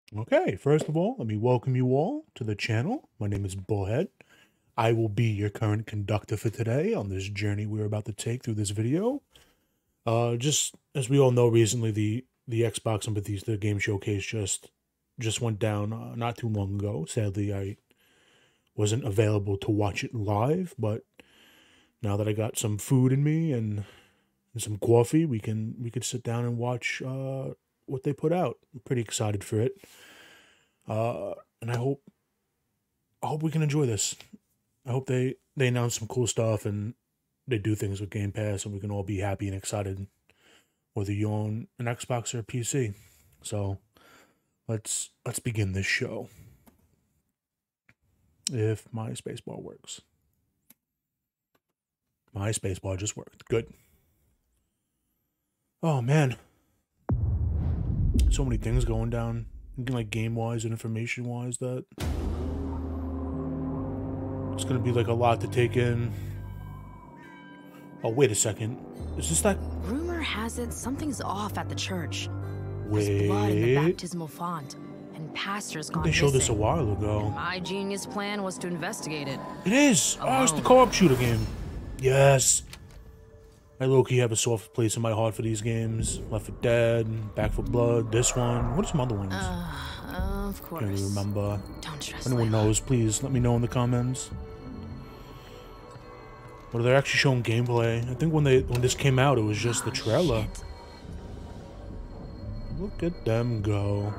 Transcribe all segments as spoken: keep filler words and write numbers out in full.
Okay, first of all, let me welcome you all to the channel. My name is Bullhead. I will be your current conductor for today on this journey we're about to take through this video. Uh, just as we all know, recently the the Xbox and Bethesda Games Showcase just just went down uh, not too long ago. Sadly, I wasn't available to watch it live, but now that I got some food in me and, and some coffee, we can we could sit down and watch uh, what they put out. I'm pretty excited for it. Uh, and I hope, I hope we can enjoy this. I hope they, they announce some cool stuff and they do things with Game Pass and we can all be happy and excited, whether you own an Xbox or a P C. So let's, let's begin this show. If my spacebar works. My spacebar just worked. Good. Oh man. So many things going down. Like game-wise and information-wise, that it's gonna be like a lot to take in. Oh, wait a second. Is this that? Rumor has it something's off at the church. Wait. There's blood in the baptismal font, and pastors gone They showed missing. this a while ago. My genius plan was to investigate it. It is. Alone. Oh, it's the co-op shooter game. Yes. I low-key have a soft place in my heart for these games. Left four Dead, Back four Blood, this one. What are some other ones? Uh, of course. Can't really remember. Don't stress. If anyone knows, please let me know in the comments. But they're actually showing gameplay. I think when they when this came out, it was just the trailer. Shit. Look at them go.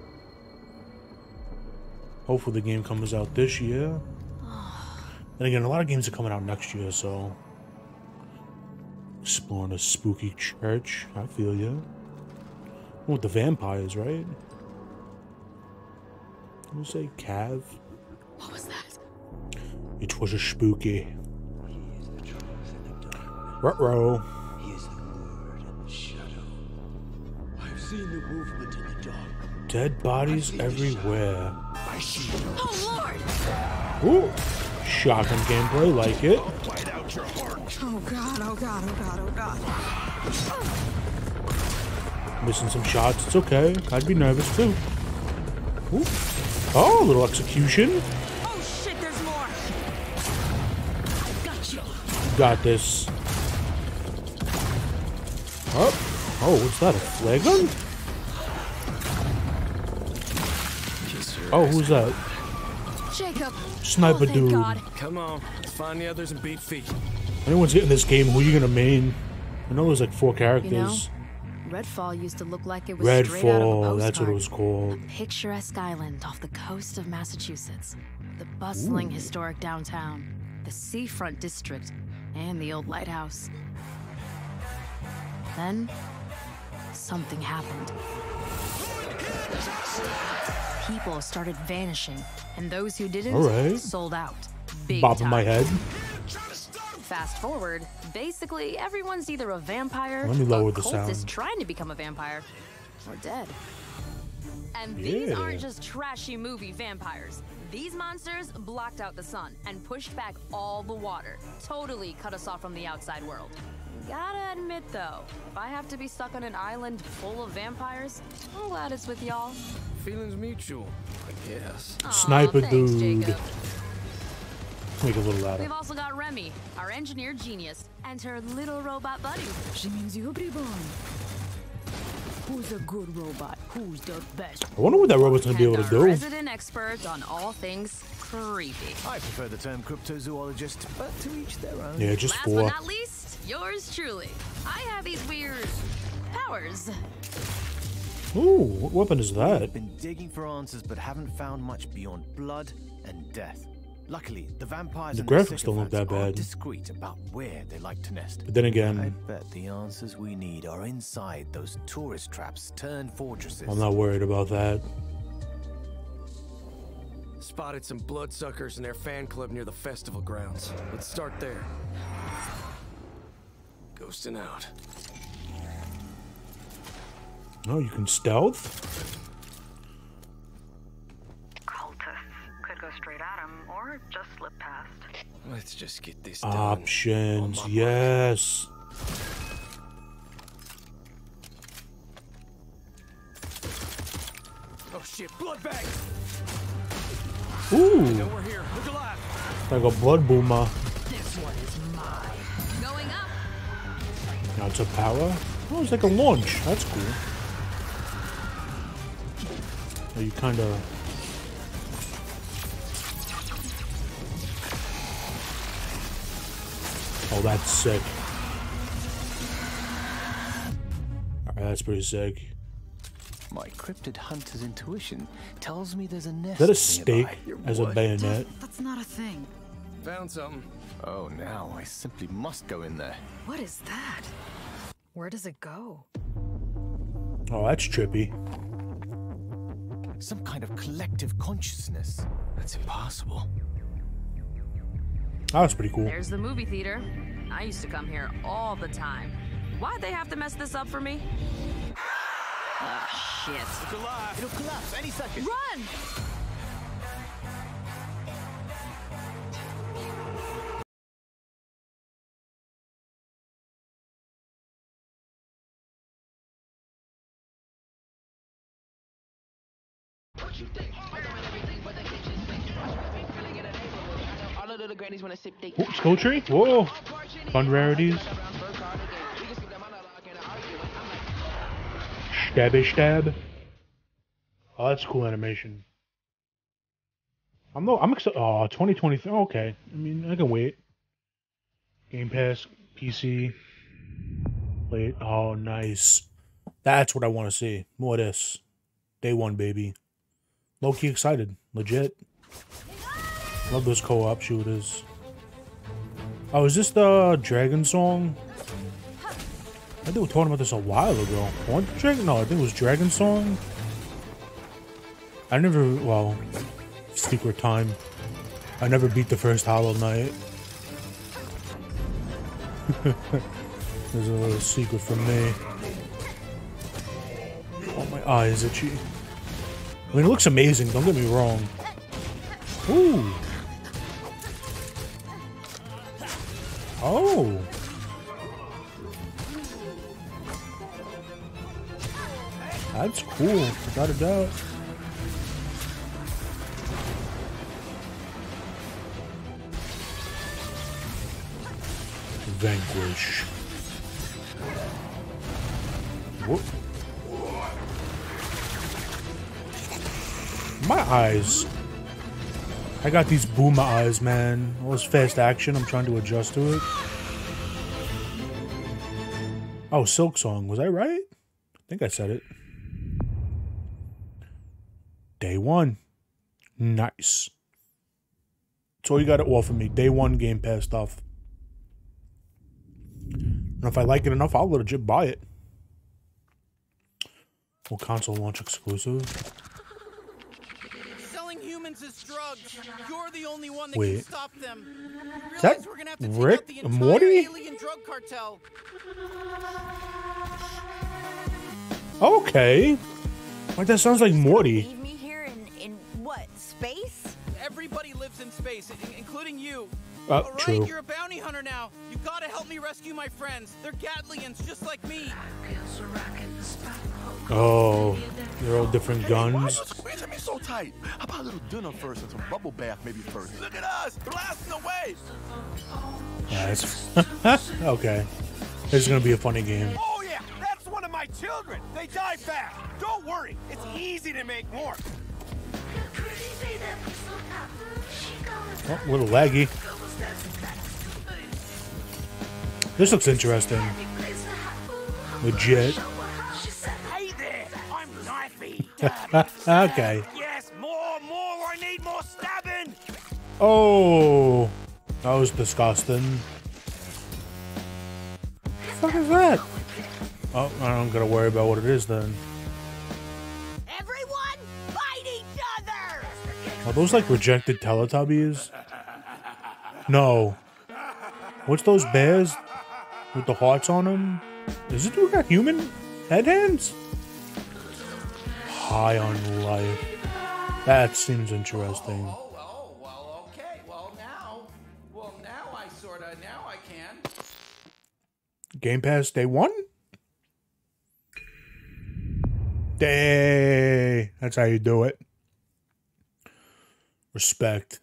Hopefully the game comes out this year. And again, a lot of games are coming out next year, so... Exploring a spooky church. I feel you. With the vampires, right? What did you say? Cav? What was that? It was a spooky. He is the truth in the dark. Ruh-roh. He is the word in the shadow. I've seen the movement in the dark. Dead bodies everywhere. I see no Oh Lord! Ooh! Shotgun gameplay, like it. fight out your heart. Oh God! Oh God! Oh God! Oh God! Missing some shots. It's okay. I'd be nervous too. Ooh. Oh, a little execution. Oh shit! There's more. I got you. Got this. Oh, oh, what's that? A flare gun? Oh, who's that? Jacob. Sniper oh, thank dude. God. Come on, let's find the others and beat feet. Anyone's getting this game, who are you gonna main? I know there's like four You characters. know, Redfall used to look like it was straight out of a Redfall, postcard. that's what it was called. Picturesque island off the coast of Massachusetts. The bustling historic downtown, the seafront district, and the old lighthouse. Then, something happened. People started vanishing, and those who didn't All right. sold out. Big Bopping time. my head. Fast forward, basically everyone's either a vampire, Let me lower a the cultist sound. trying to become a vampire, or dead. And these Yeah. aren't just trashy movie vampires. These monsters blocked out the sun and pushed back all the water. Totally cut us off from the outside world. Gotta admit though, if I have to be stuck on an island full of vampires, I'm glad it's with y'all. Feelings mutual, I guess. Aw, Sniper thanks, dude. Jacob. Make it a little louder. We've also got Remy, our engineer genius, and her little robot buddy. She means you reborn. Who's a good robot? Who's the best? I wonder what that robot's gonna be And able to our do. resident expert on all things creepy. I prefer the term cryptozoologist, but to each their own. Yeah, just Last four. but not least, yours truly. I have these weird powers. Ooh, what weapon is that? We've been digging for answers but haven't found much beyond blood and death. Luckily, the vampires The and their graphics don't look sycophants that are bad. discreet about where they like to nest. But then I again, bet the answers we need are inside those tourist traps turned fortresses. I'm not worried about that. Spotted some bloodsuckers in their fan club near the festival grounds. Let's start there. Ghosting out. Oh, you can stealth? Cultists could go straight at him or just slip past. Let's just get this done. Options, On my yes. Oh shit, blood bag! Ooh. No, we're here. Look alive. Like a blood boomer. This one is mine. Going up. Now it's a power. Oh, it's like a launch. That's cool. Oh, you kind of. Oh, that's sick. Alright, that's pretty sick. My cryptid hunter's intuition tells me there's a nest. Is that a stake nearby. as a bayonet? That's not a thing. Found something. Oh, now I simply must go in there. What is that? Where does it go? Oh, that's trippy. Some kind of collective consciousness. That's impossible. That was pretty cool. There's the movie theater. I used to come here all the time. Why'd they have to mess this up for me? Ah, shit. Look alive. It'll collapse any second. Run! Oh, Skull Tree? Whoa! Fun rarities. Stabby stab. Oh, that's cool animation. I'm no, I'm excited. Oh, twenty twenty-three. Okay. I mean, I can wait. Game Pass, P C. Wait. Oh, nice. That's what I want to see. More of this. Day one, baby. Low key excited. Legit. Love those co-op shooters. Oh, is this the Dragon song? I think we were talking about this a while ago. What Dragon? No, I think it was Dragon song. I never. Well, secret time. I never beat the first Hollow Knight. There's a little secret from me. Oh, my eye is itchy. I mean, it looks amazing. Don't get me wrong. Ooh. Oh. That's cool, without a doubt. Vanquish. Whoop. My eyes. I got these boomer eyes, man. All this fast action, I'm trying to adjust to it. Oh, Silk Song. Was I right? I think I said it. Day one. Nice. That's all you got to offer me. Day one Game Pass stuff. And if I like it enough, I'll legit buy it. Well, console launch exclusive. Humans as drugs. You're the only one that Wait. can stop them. Is that we're gonna have to Rick? take out the Morty? alien drug cartel. Okay. Like, that sounds like Morty. Leave me here in, in what, space? Everybody lives in space, in- including you. Uh, All right, true. you're a bounty hunter now. You gotta help me rescue my friends. They're Gatlians, just like me. Oh, they're all different Why guns. you squeezing me so tight? How about a little dinner first and some bubble bath maybe first? Look at us, blasting away. Nice. Okay. This is gonna be a funny game. Oh yeah, that's one of my children. They die fast. Don't worry, it's easy to make more. Oh, a little laggy. This looks interesting. Legit. Hey there, I'm knifey. Okay. Yes, more, more. I need more stabbing. Oh, that was disgusting. What the fuck is that? Oh, I don't gotta worry about what it is then. Everyone, fight each other! Are those like rejected Teletubbies? No. What's those bears with the hearts on them? Is it we got human head hands? High on life. That seems interesting. Oh, oh, well, okay. Well, now, well, now I sorta, now I can. Game Pass day one? Hey, that's how you do it. Respect.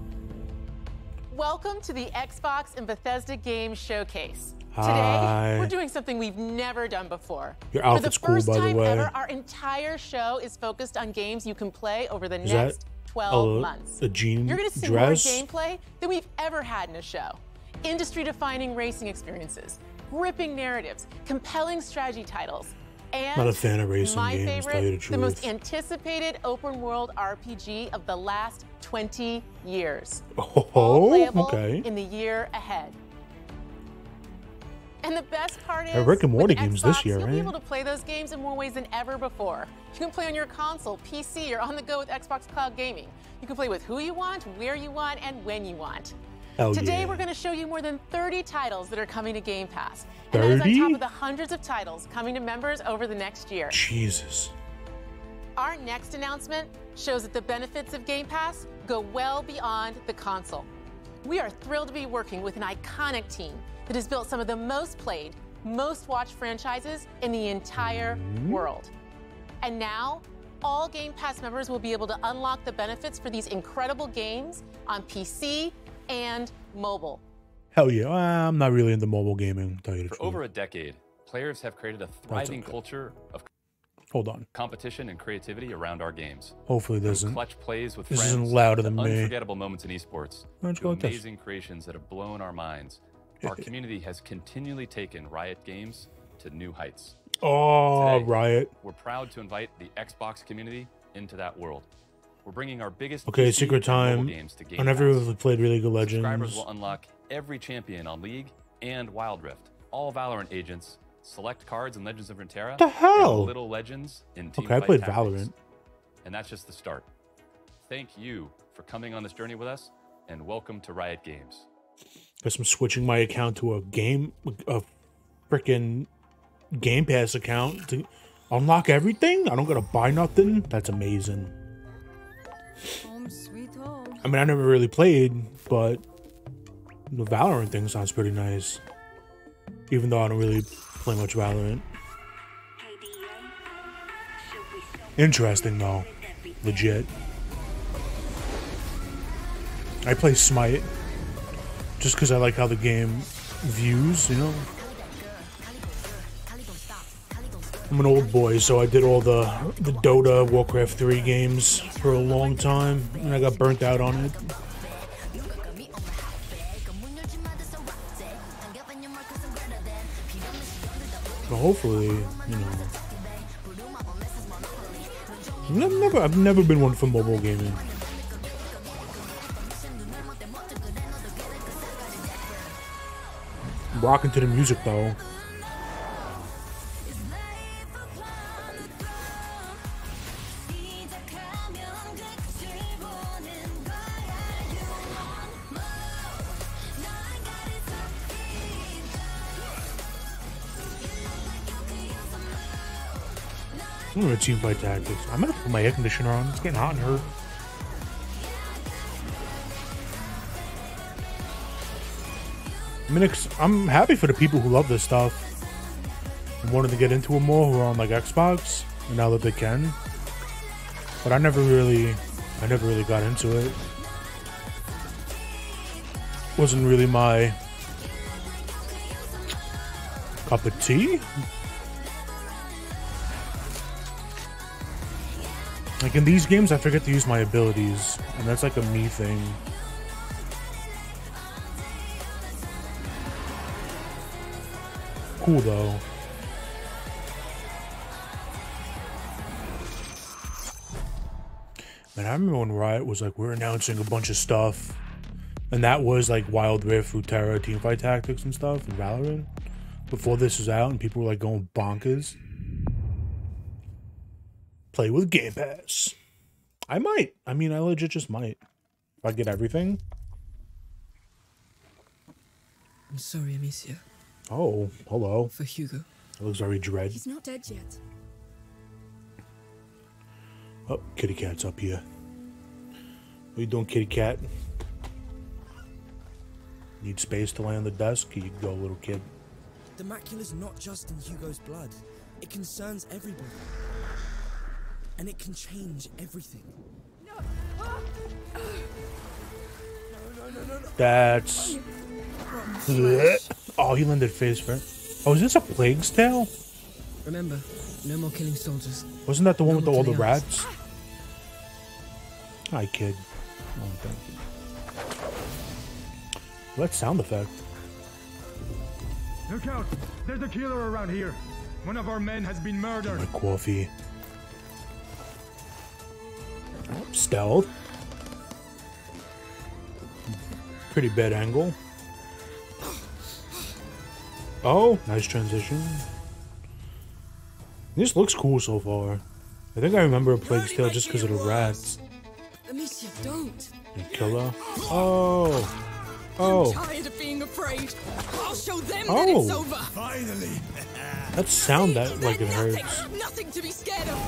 Welcome to the Xbox and Bethesda Games Showcase. Hi. Today, we're doing something we've never done before. Your outfit's For the first cool, by the time way. ever, our entire show is focused on games you can play over the Is next that twelve a, months. a jean You're going to see dress? more gameplay than we've ever had in a show. Industry-defining racing experiences, gripping narratives, compelling strategy titles, and Not a fan of racing my games, favorite, tell you the the truth. most anticipated open-world R P G of the last twenty years. Oh, All playable okay. in the year ahead. And the best part is, Hey, Rick and with Morty games this Xbox, year, you'll be right? able to play those games in more ways than ever before. You can play on your console, P C, or on the go with Xbox Cloud Gaming. You can play with who you want, where you want, and when you want. Hell Today, yeah. we're going to show you more than thirty titles that are coming to Game Pass. And that is on thirty? top of the hundreds of titles coming to members over the next year. Jesus. Our next announcement shows that the benefits of Game Pass go well beyond the console. We are thrilled to be working with an iconic team that has built some of the most played, most watched franchises in the entire Mm-hmm. world. And now, all Game Pass members will be able to unlock the benefits for these incredible games on P C and mobile. Hell yeah. Well, I'm not really into mobile gaming, to tell you the For truth. over a decade, players have created a thriving okay. culture of Hold on. competition and creativity around our games. Hopefully From this isn't. clutch plays with This friends, isn't louder to than me. unforgettable moments in esports, Let's to go like this. amazing creations that have blown our minds. Our community has continually taken Riot Games to new heights. Oh, Today, Riot. We're proud to invite the Xbox community into that world. We're bringing our biggest Okay, P C Secret and mobile Time. games to Game I never Pass. really played League of Subscribers Legends. will unlock every champion on League and Wild Rift, all Valorant agents, select cards in Legends of Runeterra, The hell? and Little Legends in Team Okay, I Fight played Tactics. Valorant. And that's just the start. Thank you for coming on this journey with us, and welcome to Riot Games. Guess I'm switching my account to a game, a freaking Game Pass account to unlock everything. I don't gotta buy nothing. That's amazing. Home sweet home. I mean, I never really played, but the Valorant thing sounds pretty nice. Even though I don't really play much Valorant. Interesting though. Legit. I play Smite just because I like how the game views, you know? I'm an old boy, so I did all the the Dota, Warcraft three games for a long time, and I got burnt out on it. But hopefully, you know. I've never, I've never been one for mobile gaming. I'm rocking to the music though. I'm gonna Team Fight Tactics. I'm gonna put my air conditioner on. It's getting hot in here. I mean, it's, I'm happy for the people who love this stuff and wanted to get into it more, who are on like Xbox, and now that they can. But I never really, I never really got into it. Wasn't really my cup of tea. Like in these games, I forget to use my abilities, and that's like a me thing. Cool though. Man, I remember when Riot was like, we're announcing a bunch of stuff, and that was like Wild Rift, Runeterra, Teamfight Tactics and stuff, and Valorant. Before this was out, and people were like going bonkers. Play with Game Pass. I might. I mean, I legit just might. If I get everything. I'm sorry, Amicia. Oh, hello. For Hugo. That looks very dread. He's not dead yet. Oh, kitty cat's up here. What you doing, kitty cat? Need space to lay on the desk? Here you go, little kid. The macula's not just in Hugo's blood. It concerns everybody. and it can change everything. That's... Oh, he landed face first. Oh, is this a Plague's Tale? Remember, no more killing soldiers. Wasn't that the one No with the, more all the killing rats? Hi, kid. Oh, thank you. That sound effect. Look out! There's a killer around here. One of our men has been murdered. My coffee. Oh, stealth. Pretty bad angle. Oh, nice transition. This looks cool so far. I think I remember a Plague's Tale just because of the rats. Amicia, don't. And killer. Oh. Oh. I'm tired of being afraid. I'll show them Oh. that it's over. Finally. That sound that like it hurts. Nothing, nothing to be scared of.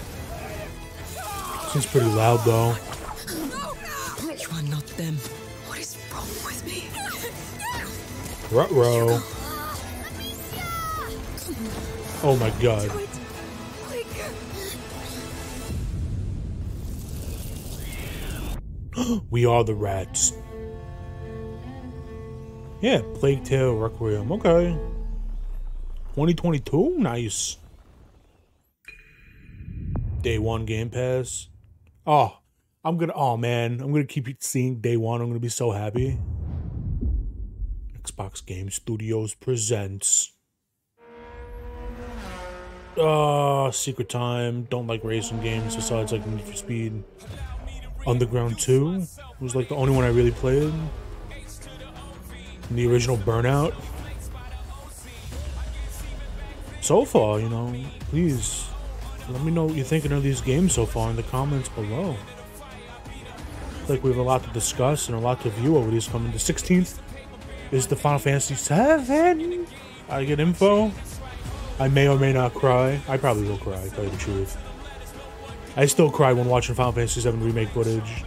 Seems pretty loud though. You are not them. What is wrong with me? Ruh-roh. Oh my god. We are the rats. Yeah, Plague Tale Requiem. Okay. twenty twenty-two? Nice. Day one Game Pass. Oh, I'm gonna, oh man, I'm gonna keep seeing day one. I'm gonna be so happy. Xbox Game Studios presents. Uh, Secret Time. Don't like racing games besides like Need for Speed. Underground two was like the only one I really played. And the original Burnout. So far, you know, please let me know what you're thinking of these games so far in the comments below. Like we have a lot to discuss and a lot to view over these coming. The sixteenth is the Final Fantasy seven. I get info. I may or may not cry. I probably will cry, to tell you the truth. I still cry when watching Final Fantasy seven remake footage.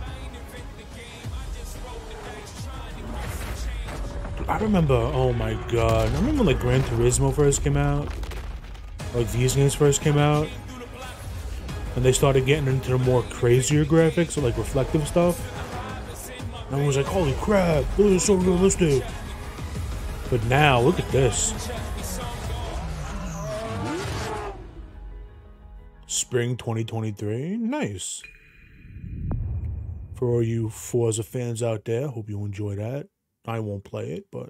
I remember, oh my god. I remember like Gran Turismo first came out. Like these games first came out. And they started getting into the more crazier graphics, or like reflective stuff. And everyone was like, holy crap, this is so realistic. But now, look at this. Spring twenty twenty-three, nice. For all you Forza fans out there, hope you enjoy that. I won't play it, but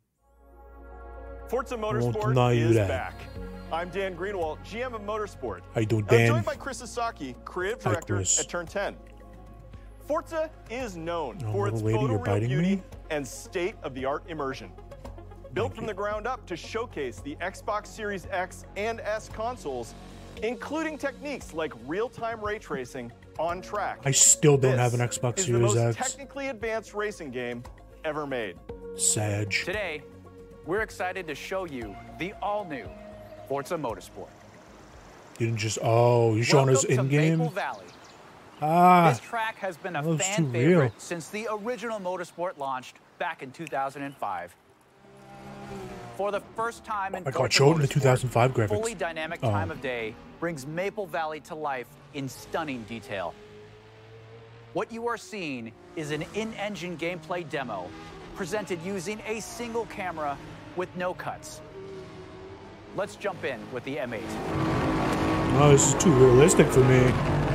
Forza I won't Motorsport deny you is that. back. I'm Dan Greenwald, G M of Motorsport. How you doing, I'm Dan? joined by Chris Sasaki, creative Hi, director Chris. at Turn ten. Forza is known Oh, for its little lady, you're photoreal biting beauty me? and state-of-the-art immersion. Built from the ground up to showcase the Xbox Series X and S consoles, including techniques like real-time ray tracing on track. I still don't This have an Xbox is Series the most X. technically advanced racing game ever made. Sag. Today, we're excited to show you the all-new Forza Motorsport. You didn't just, oh, you showing us Welcome to in-game? Maple Valley. Ah, This track has been a that looks fan too favorite real. since the original Motorsport launched back in two thousand five. For the first time in Oh my God, Forza show it in the Motorsport, two thousand five graphics. fully dynamic Oh. time of day brings Maple Valley to life in stunning detail. What you are seeing is an in-engine gameplay demo presented using a single camera with no cuts. Let's jump in with the M eight. Oh, this is too realistic for me.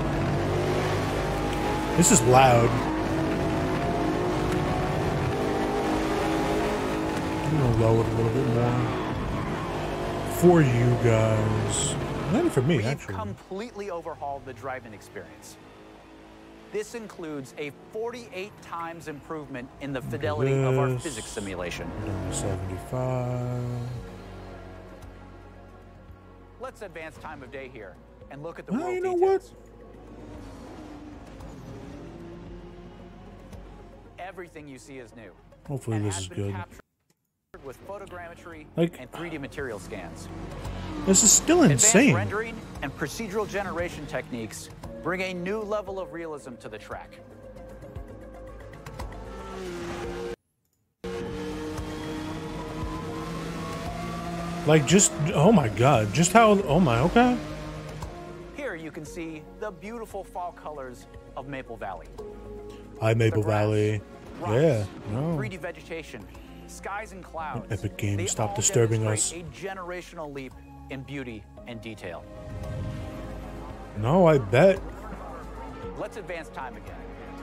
This is loud. I'm gonna lower it a little bit more. For you guys. Not for me, We've actually. completely overhauled the driving experience. This includes a forty-eight times improvement in the fidelity of our this. physics simulation. seventy-five. Let's advance time of day here and look at the Well, world you know details. Everything you see is new. Hopefully and this has is been good. captured with photogrammetry Like- and three D material scans. This is still Advanced insane. rendering and procedural generation techniques bring a new level of realism to the track. Like just, oh my god, just how, oh my, okay. Here you can see the beautiful fall colors of Maple Valley. Hi, Maple grass, Valley. rocks, Yeah, no. three D vegetation, skies and clouds. Epic Games, they stop all disturbing us. demonstrate a generational leap in beauty and detail. No, I bet. Let's advance time again.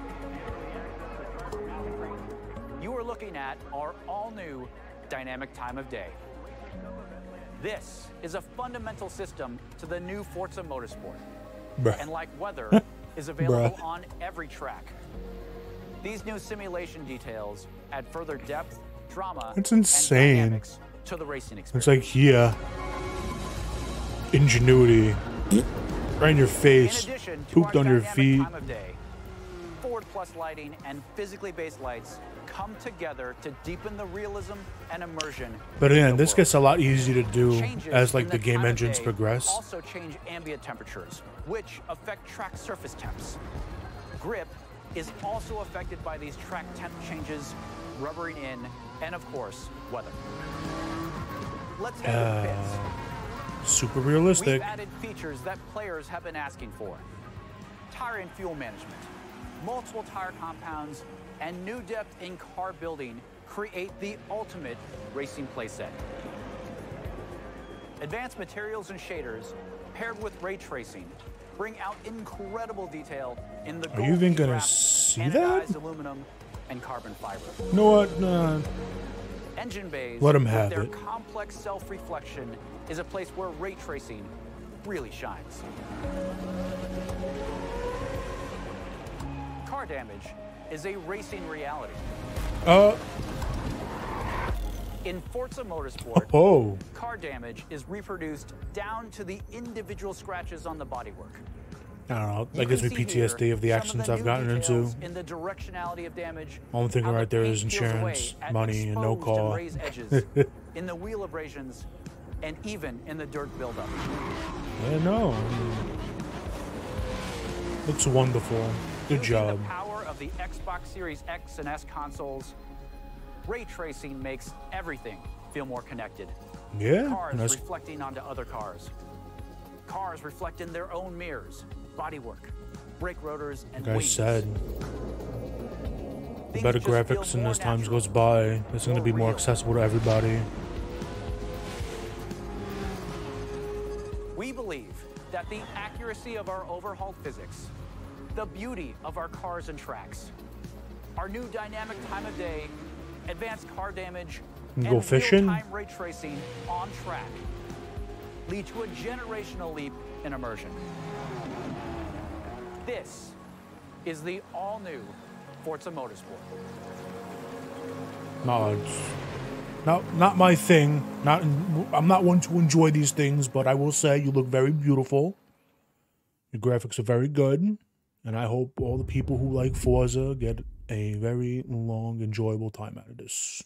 You are looking at our all-new dynamic time of day. This is a fundamental system to the new Forza Motorsport. Bruh. And like weather, is available Bruh. on every track. These new simulation details add further depth, drama, It's and insane. dynamics to the racing experience. It's like, yeah. Ingenuity. Right in your face. In addition to Pooped our on your dynamic feet. time of day, Forward Plus lighting and physically based lights come together to deepen the realism and immersion. But in again, the this world. gets a lot easier to do Changes as like in the game time of engines day progress. Also change ambient temperatures, which affect track surface temps. Grip is also affected by these track temp changes, rubbering in, and of course, weather. Let's head to the pits. Uh, super realistic. We've added features that players have been asking for. Tire and fuel management, multiple tire compounds, and new depth in car building create the ultimate racing playset. Advanced materials and shaders paired with ray tracing bring out incredible detail in the Are you even gonna gold see anodized that? aluminum and carbon fiber. You know what? Nah. Engine bays Let 'em with have their it. complex self-reflection is a place where ray tracing really shines. Car damage is a racing reality. Uh. In Forza Motorsport, Oh. car damage is reproduced down to the individual scratches on the bodywork. I don't know. You That gives me can see P T S D here of the some accidents the I've new gotten into. details in the directionality of damage. Only thing how right the there paint is peels away insurance, at money, and no exposed and car. raised edges, in the wheel abrasions, and even in the dirt buildup. I know. Looks wonderful. Good Using job. the power of the Xbox Series X and S consoles, ray tracing makes everything feel more connected. Yeah, Cars and that's- reflecting onto other cars. Cars reflect in their own mirrors, bodywork, brake rotors, and Like I wings. said, the Things better just feel graphics and more as time natural, goes by, it's going to more be more real. accessible to everybody. We believe that the accuracy of our overhauled physics, the beauty of our cars and tracks, our new dynamic time of day, advanced car damage, You can and go fishing? real-time ray tracing on track lead to a generational leap in immersion. This is the all-new Forza Motorsport. No, it's not not my thing. Not I'm not one to enjoy these things, but I will say you look very beautiful. Your graphics are very good, and I hope all the people who like Forza get a very long, enjoyable time out of this.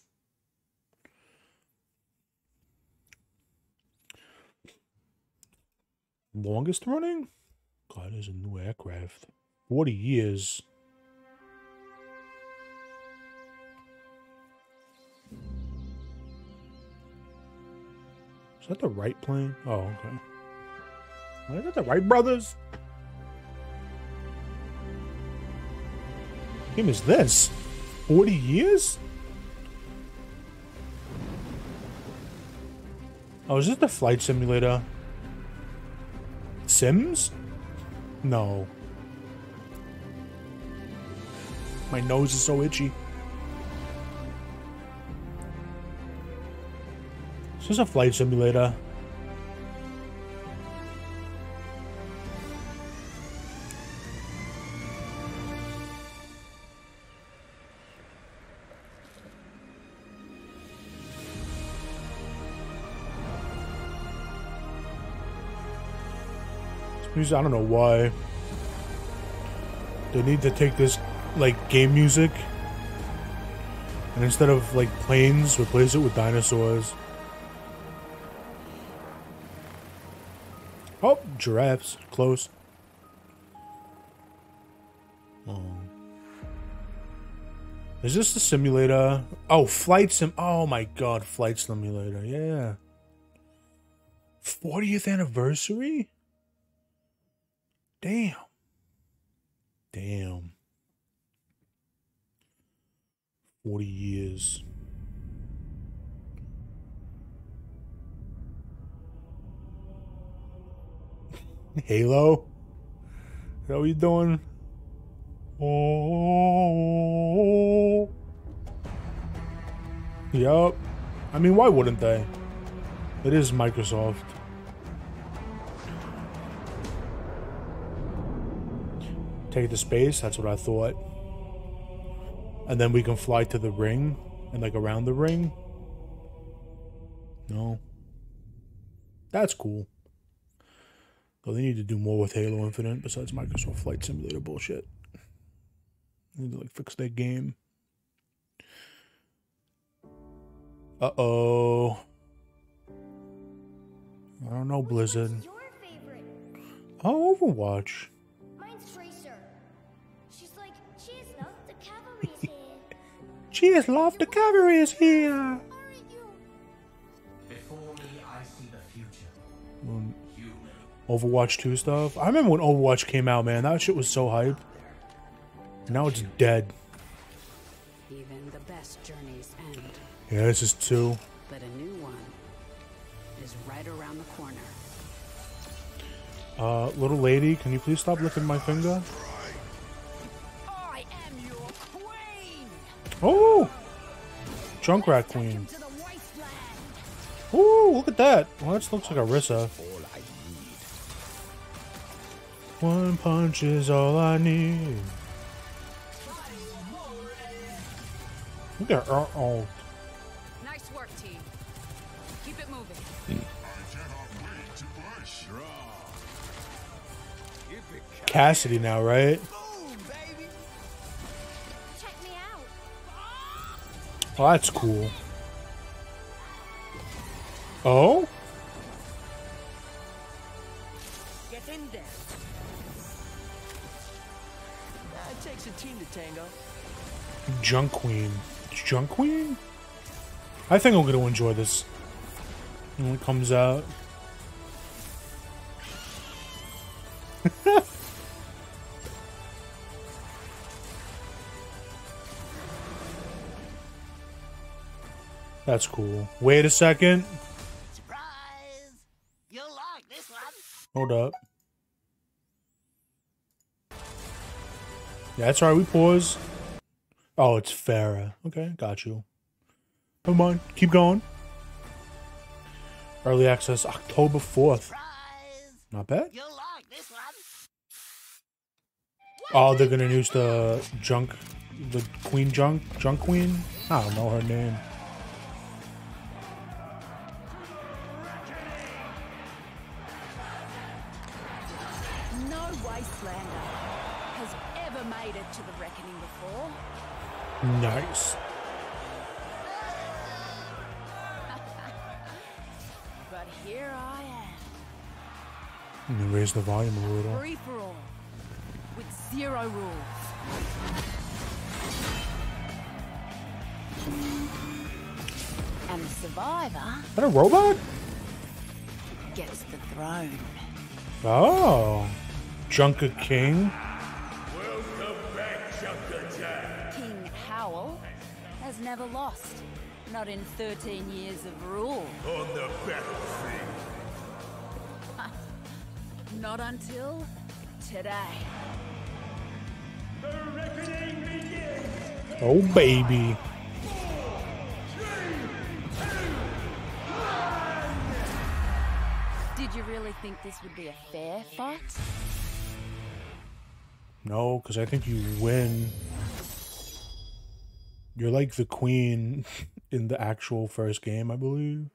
Longest running? God, there's a new aircraft. Forty years. Is that the Wright plane? Oh, okay. Is that the Wright brothers? What game is this? forty years? Oh, is this the flight simulator? Sims? No. My nose is so itchy. This is a flight simulator. This music, I don't know why. They need to take this, like, game music, and instead of, like, planes, replace it with dinosaurs. Oh, giraffes. Close. Oh. Is this the simulator? Oh, flight sim. Oh my god, flight simulator. Yeah. fortieth anniversary? Damn. Damn. forty years. Halo? Is that what you doing? Oh. Yup. I mean, why wouldn't they? It is Microsoft. Take it to space, that's what I thought. And then we can fly to the ring and like around the ring. No. That's cool. Though they need to do more with Halo Infinite besides Microsoft Flight Simulator bullshit. They need to like fix their game. Uh-oh. I don't know, Blizzard. Oh, Overwatch. Cheers, love, the cavalry is here. Before me, I see the future. Um, Overwatch two stuff. I remember when Overwatch came out, man. That shit was so hype. Now it's dead. Even the best journeys end. Yeah, this is two. But a new one is right around the corner. Uh, little lady, can you please stop licking my finger? I am your queen. Oh! Junkrat Queen. Ooh, look at that. Well, that looks like Arissa. One punch is all I need. Look at her. Oh. Nice work, team. Keep it moving. Cassidy now, right? Oh, that's cool. Oh? Get in there. Uh, it takes a team to tango. Junk Queen. Junk Queen? I think I'm going to enjoy this when it comes out. That's cool. Wait a second. Surprise! You'll like this one. Hold up. Yeah, that's right. We pause. Oh, it's Farah. Okay, got you. Come on, keep going. Early access October fourth. Not bad. You'll like this one. Oh, they're gonna use the junk, the Queen Junk, Junk Queen. I don't know her name. No wastelander has ever made it to the reckoning before. Nice. But here I Let me raise the volume a am, little. free for all, with zero rules. And the survivor Is that a robot? gets the throne. Oh, Junker King. Welcome back, Junker Jack. King Howell has never lost, not in thirteen years of rule. On the battlefield. Not until today. The reckoning begins. Oh, baby. Did you really think this would be a fair fight? No, because I think you win. You're like the queen in the actual first game, I believe.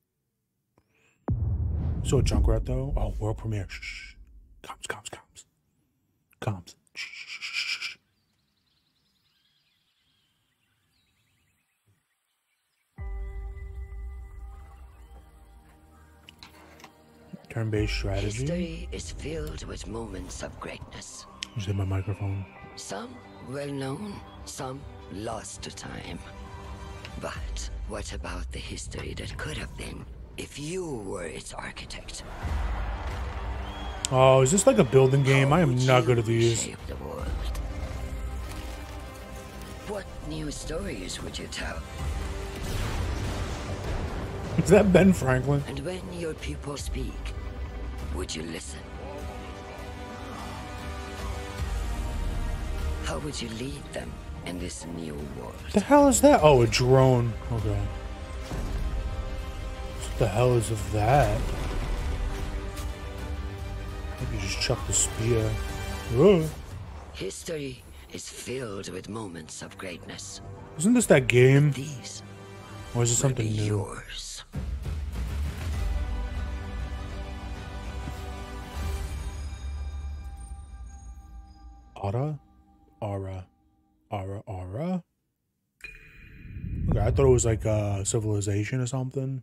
So Junkrat though. Oh, world premiere. Shh, shh. Comms, comms, comms. Comms. Shh, shh, shh. Turn-based strategy. History is filled with moments of greatness. Just hit my microphone. Some well known, some lost to time. But what about the history that could have been if you were its architect? Oh, is this like a building game? I am not good at these. The world. What new stories would you tell? Is that Ben Franklin? And when your people speak, would you listen? How would you lead them in this new world? What the hell is that? Oh, a drone. Okay. What the hell is of that? Maybe just chuck the spear. Whoa. History is filled with moments of greatness. Isn't this that game? These or is it something new? Yours. Ara? Ara. Ara, Ara? Okay, I thought it was like a civilization or something.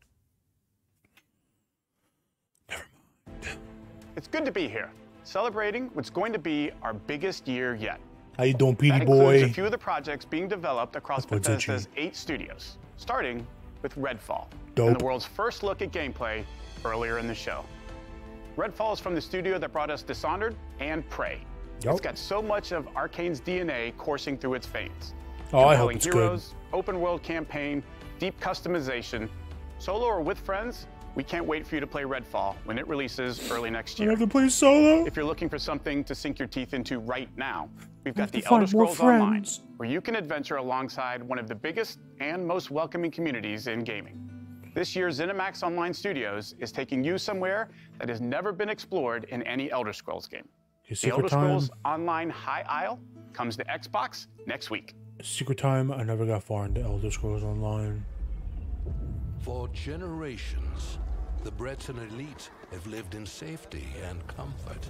It's good to be here, celebrating what's going to be our biggest year yet. How you doing, Petey that boy? Includes a few of the projects being developed across Bethesda's eight studios, starting with Redfall, Dope. and the world's first look at gameplay earlier in the show. Redfall is from the studio that brought us Dishonored and Prey. Yep. It's got so much of Arcane's D N A coursing through its veins. Oh, I hope Compelling it's heroes, open world campaign, deep customization, solo or with friends. We can't wait for you to play Redfall when it releases early next year. I have to play solo. If you're looking for something to sink your teeth into right now, we've got to the Elder find more Scrolls Online, friends. where you can adventure alongside one of the biggest and most welcoming communities in gaming. This year, ZeniMax Online Studios is taking you somewhere that has never been explored in any Elder Scrolls game. Okay, The Elder Secret Time. Scrolls Online High Isle comes to Xbox next week. Secret Time. I never got far into Elder Scrolls Online. For generations, the Breton elite have lived in safety and comfort.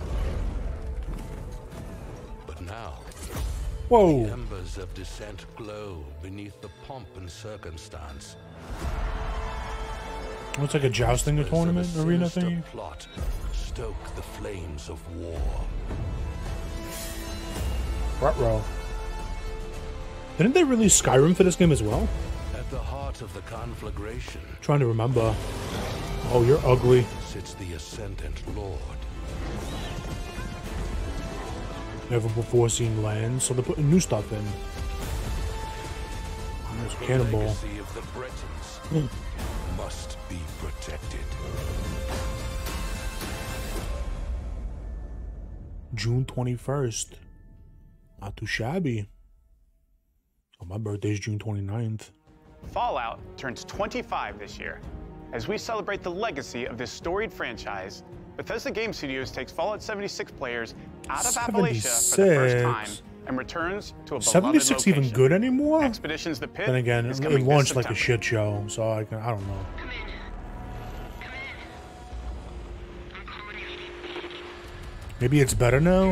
But now, Whoa. the embers of dissent glow beneath the pomp and circumstance. It's like a jousting tournament arena thing. Plot stoke the flames of war. Ruh-roh. Didn't they release Skyrim for this game as well? At the heart of the conflagration, Trying to remember. Oh, you're ugly. sits the Ascendant Lord. Never before seen land, so they're putting new stuff in. There's The Cannonball. legacy of the Bretons must be protected. June twenty-first. Not too shabby. Oh, my birthday's June twenty-ninth. Fallout turns twenty-five this year. As we celebrate the legacy of this storied franchise, Bethesda Games Studios takes Fallout seventy-six players out of Appalachia for the first time and returns to a beloved seventy-six location. even good anymore? Expeditions the Pit Then again, is it, coming it this launched like a September. shit show, so I, can, I don't know. Maybe it's better now?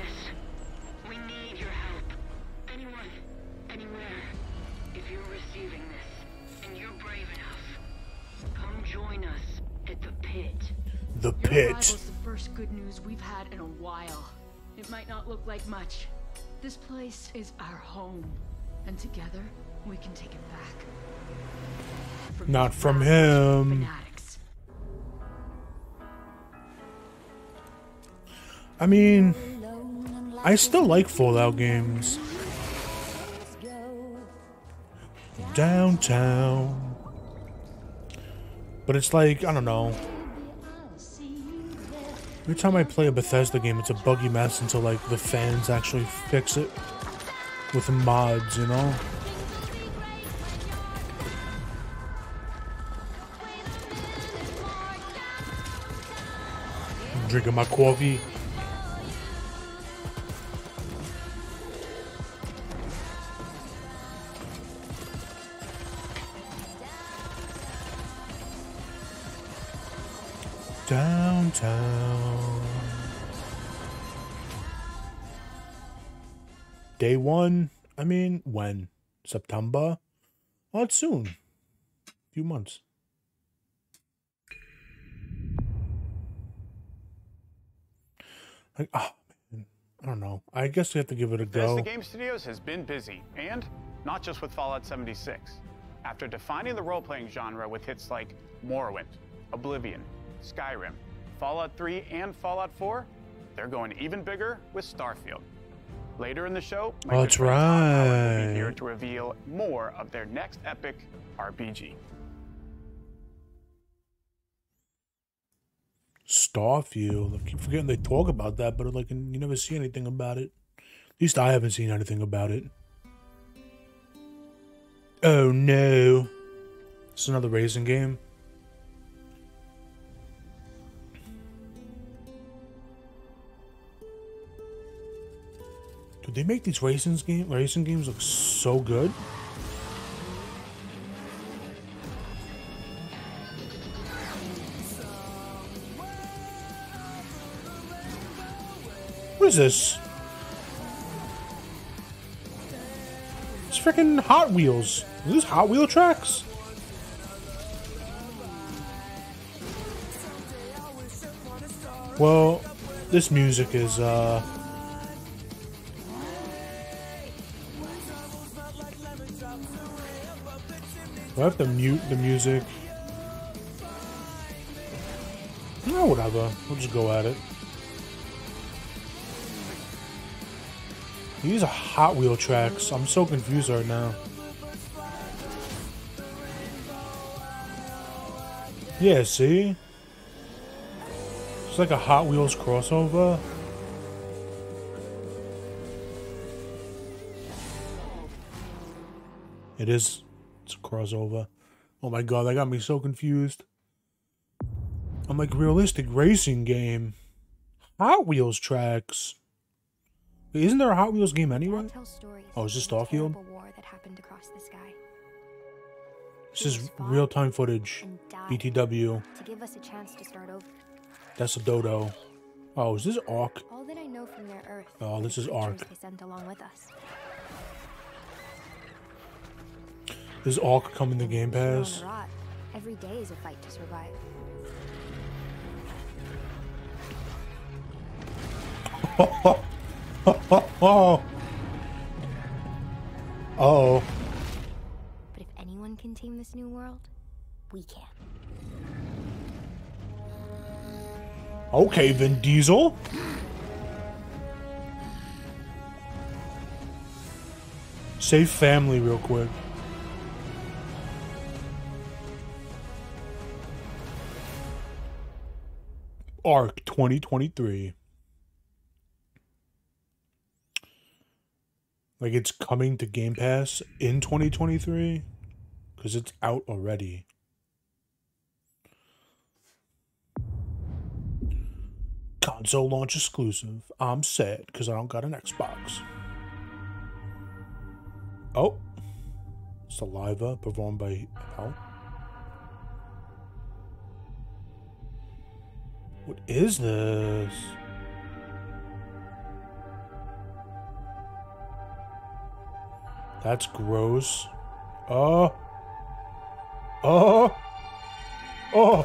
The Your Pit. arrival's the first good news we've had in a while. It might not look like much. This place is our home, and together we can take it back. From Not these from ravages, him. fanatics. I mean, I still like Fallout games. Downtown. But it's like, I don't know. Every time I play a Bethesda game, it's a buggy mess until like the fans actually fix it with mods, you know? I'm drinking my coffee. Downtown. Day one, I mean, when? September? Oh, it's soon. A few months. Like, oh, man. I don't know. I guess we have to give it a go. Bethesda Game Studios has been busy, and not just with Fallout seventy-six. After defining the role-playing genre with hits like Morrowind, Oblivion, Skyrim, Fallout three and Fallout four, they're going even bigger with Starfield. Later in the show, my oh, good that's friend Todd Howard will be right. here to reveal more of their next epic R P G. Starfield. I keep forgetting they talk about that, but like you never see anything about it. At least I haven't seen anything about it. Oh no. It's another racing game. Dude, they make these racing game racing games look so good. What is this? It's freaking Hot Wheels. Are these Hot Wheel tracks? Well, this music is, uh... do I have to mute the music? No, whatever. We'll just go at it. These are Hot Wheel tracks. I'm so confused right now. Yeah, see? It's like a Hot Wheels crossover. It is. It's a crossover. Oh my god, that got me so confused. I'm like, realistic racing game. Hot Wheels tracks. Wait, isn't there a Hot Wheels game anyway? Oh, is this Starfield? This is real-time footage. B T W. To give us a chance to start over. That's a dodo. Oh, is this Ark? All that I know from their Earth. Oh, this is Ark. They sent along with us. Does Ark come in the Game Pass? Every day is a fight to survive. Oh. Oh. Oh. But if anyone can tame this new world, we can. Okay, Vin Diesel. Save family real quick. Ark twenty twenty-three. Like it's coming to Game Pass in twenty twenty-three? Because it's out already. Console launch exclusive. I'm sad because I don't got an Xbox. Oh. Saliva performed by Al. What is this? That's gross. Oh. Oh. Oh.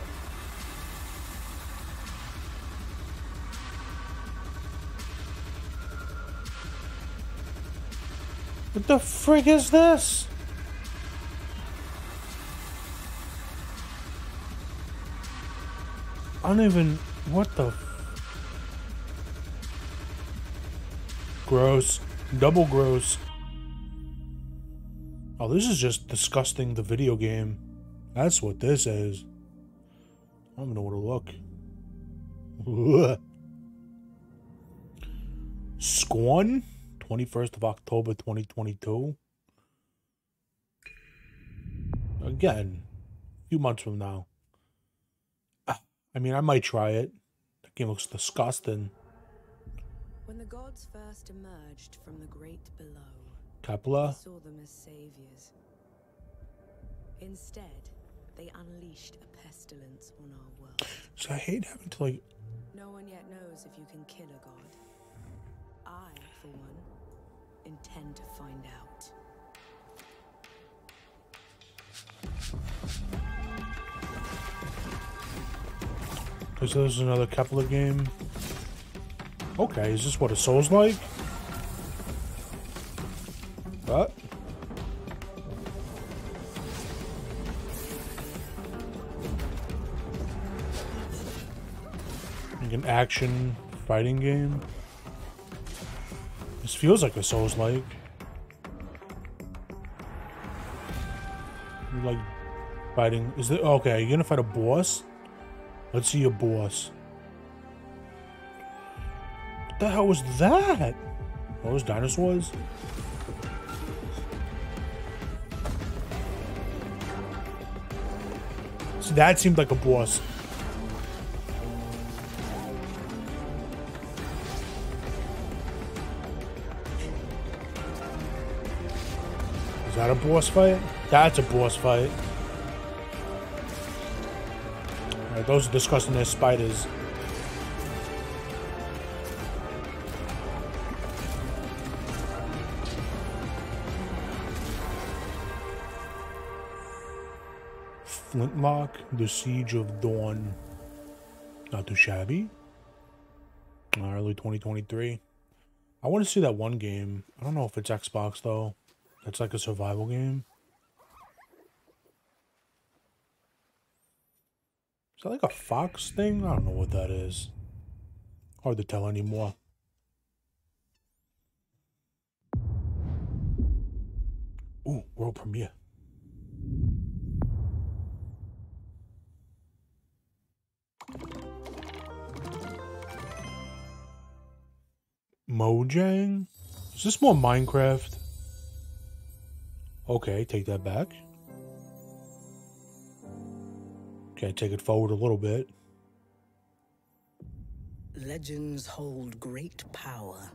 What the frig is this? I don't even... What the... Gross. Double gross. Oh, this is just disgusting, the video game. That's what this is. I don't even know where to look. Scorn? twenty-first of October twenty twenty-two. Again, a few months from now. I mean, I might try it. That game looks disgusting. When the gods first emerged from the great below, Kepler? we saw them as saviors. Instead, they unleashed a pestilence on our world. So I hate having to, like... No one yet knows if you can kill a god. I, for one, intend to find out. So this is another Kepler game. Okay, is this what a Souls like? What? an action fighting game. This feels like a Souls-like. You're like fighting. Is it okay? You're gonna fight a boss? Let's see your boss. What the hell was that? Oh, those dinosaurs? So that seemed like a boss. Is that a boss fight? That's a boss fight. Alright, those are disgusting as spiders. Flintlock, The Siege of Dawn. Not too shabby. Uh, early twenty twenty-three. I want to see that one game. I don't know if it's Xbox though. That's like a survival game. Is that like a Fox thing? I don't know what that is. Hard to tell anymore. Ooh, world premiere. Mojang? Is this more Minecraft? Okay, take that back. Okay, take it forward a little bit. Legends hold great power.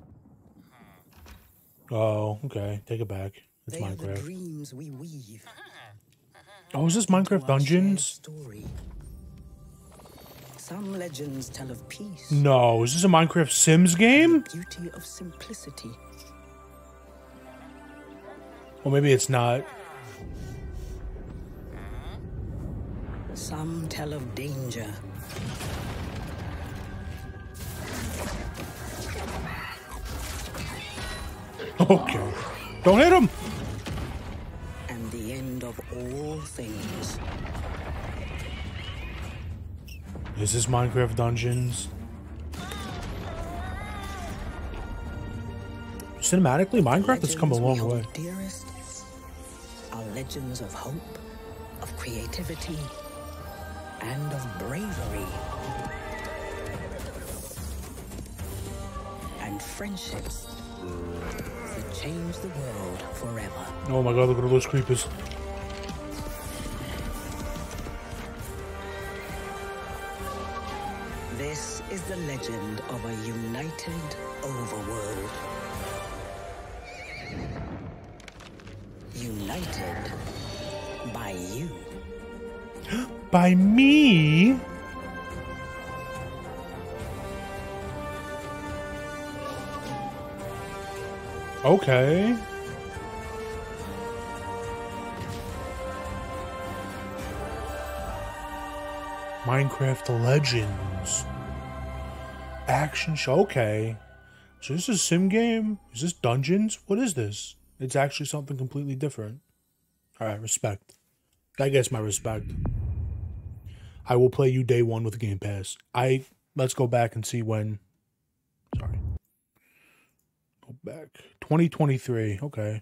Oh, okay, take it back. It's They are the Minecraft. dreams we weave. Oh, is this Minecraft Dungeons? Story. Some legends tell of peace. No, is this a Minecraft Sims game? Beauty of simplicity. Or maybe it's not. Some tell of danger. Okay. Don't hit him! And the end of all things. Is this Minecraft Dungeons? Cinematically, Minecraft has come a long way. Dearest are legends of hope, of creativity, and of bravery. And friendships that change the world forever. Oh my god, look at all those creepers. This is the legend of a united overworld. United by you. By me? Okay. Minecraft Legends. Action show. Okay. So this is a sim game? Is this Dungeons? What is this? It's actually something completely different. Alright, respect. That gets my respect. I will play you day one with Game Pass. I let's go back and see when. Sorry. Go back. twenty twenty-three. Okay.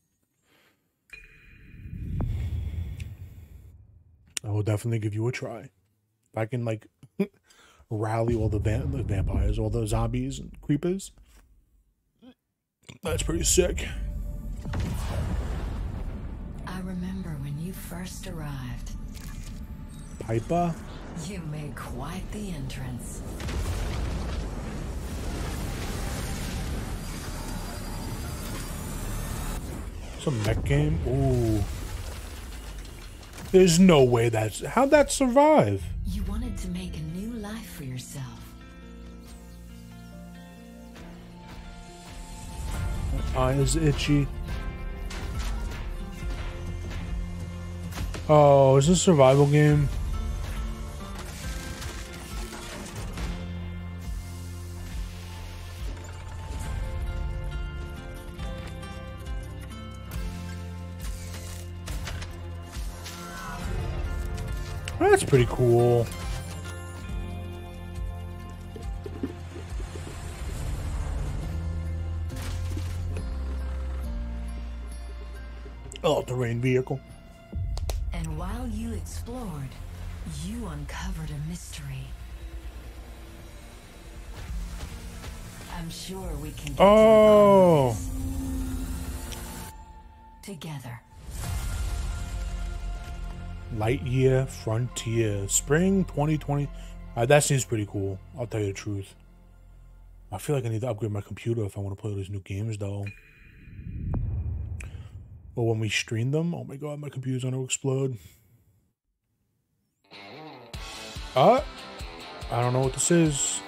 I will definitely give you a try. If I can like rally all the, va the vampires, all the zombies and creepers. That's pretty sick. I remember when you first arrived. Piper? You made quite the entrance. It's a mech game? Ooh. There's no way that's... How'd that survive? You wanted to make a new life for yourself. My eye is itchy. Oh, is this a survival game? That's pretty cool. all-terrain vehicle. And while you explored, you uncovered a mystery. I'm sure we can get oh. to the bottom of this together. Lightyear Frontier, spring twenty twenty. Uh, that seems pretty cool. I'll tell you the truth. I feel like I need to upgrade my computer if I want to play these new games, though. Or when we stream them, oh my god, my computer's gonna explode. Uh, I don't know what this is.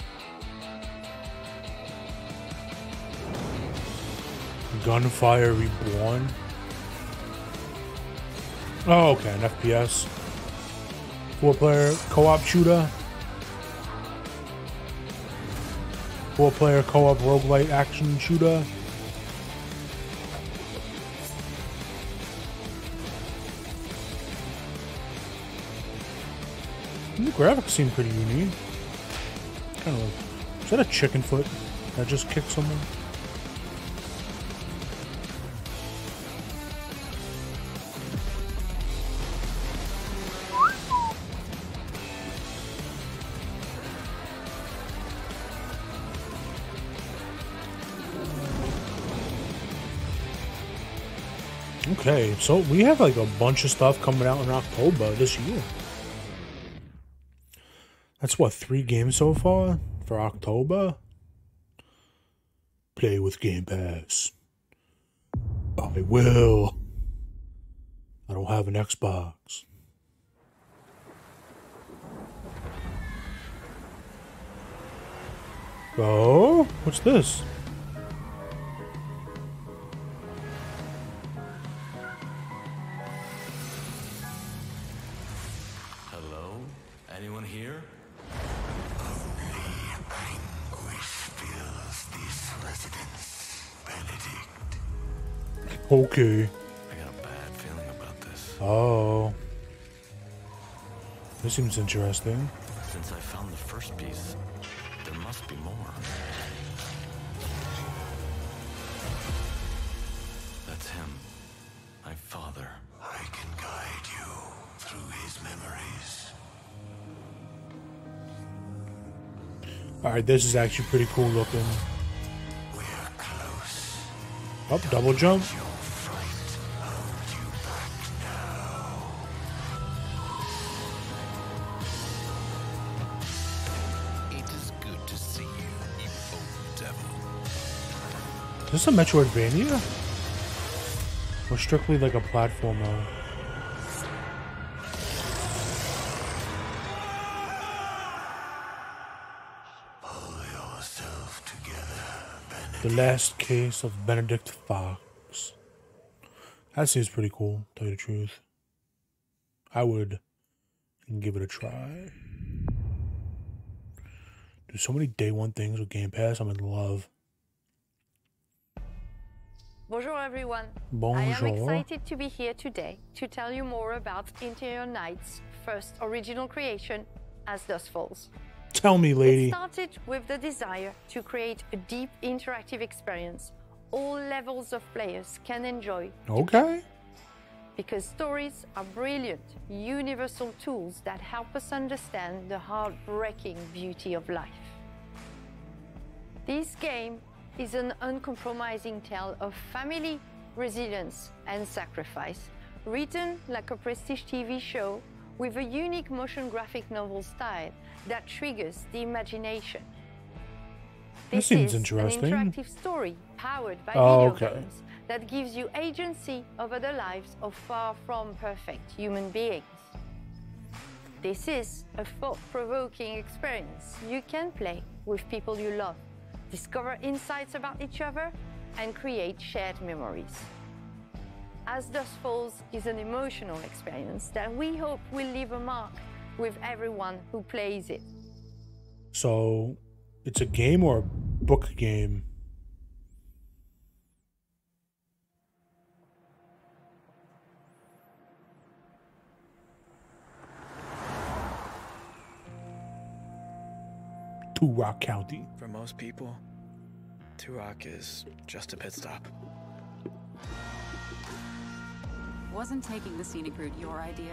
Gunfire Reborn. Oh, okay, an F P S. Four-player co-op shooter. Four-player co-op roguelite action shooter. The graphics seem pretty unique. Kind of like, is that a chicken foot that just kicked someone? Okay, so we have like a bunch of stuff coming out in October this year. That's what, three games so far for October? Play with Game Pass. I will. I don't have an Xbox. Oh, what's this? Hello? Anyone here? Okay. I got a bad feeling about this. Oh. This seems interesting. Since I found the first piece, there must be more. That's him. My father. I can guide you through his memories. Alright, this is actually pretty cool looking. We're close. Up, oh, double jump. Is this a Metroidvania? Or strictly like a platformer? Pull yourself together, Benedict. The Last Case of Benedict Fox. That seems pretty cool, to tell you the truth. I would give it a try. There's so many day one things with Game Pass I'm in love. Bonjour everyone. Bonjour. I am excited to be here today to tell you more about Interior Night's first original creation, As Dusk Falls. Tell me, lady. It started with the desire to create a deep interactive experience all levels of players can enjoy. Okay. Because stories are brilliant, universal tools that help us understand the heartbreaking beauty of life. This game is an uncompromising tale of family, resilience, and sacrifice, written like a prestige T V show with a unique motion graphic novel style that triggers the imagination. This seems interesting. An interactive story powered by oh, video okay. games that gives you agency over the lives of far from perfect human beings. This is a thought-provoking experience you can play with people you love, discover insights about each other, and create shared memories. As Dusk Falls is an emotional experience that we hope will leave a mark with everyone who plays it. So, it's a game or a book game? Turok County. For most people, Turok is just a pit stop. Wasn't taking the scenic route your idea?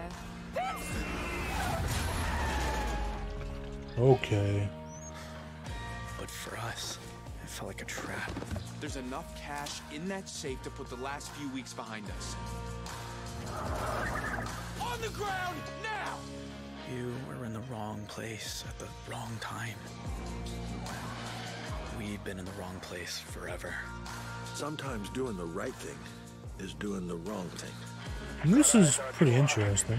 Okay. But for us, it felt like a trap. There's enough cash in that safe to put the last few weeks behind us. On the ground, now! You were in the wrong place at the wrong time. We've been in the wrong place forever. Sometimes doing the right thing is doing the wrong thing. And this is pretty interesting.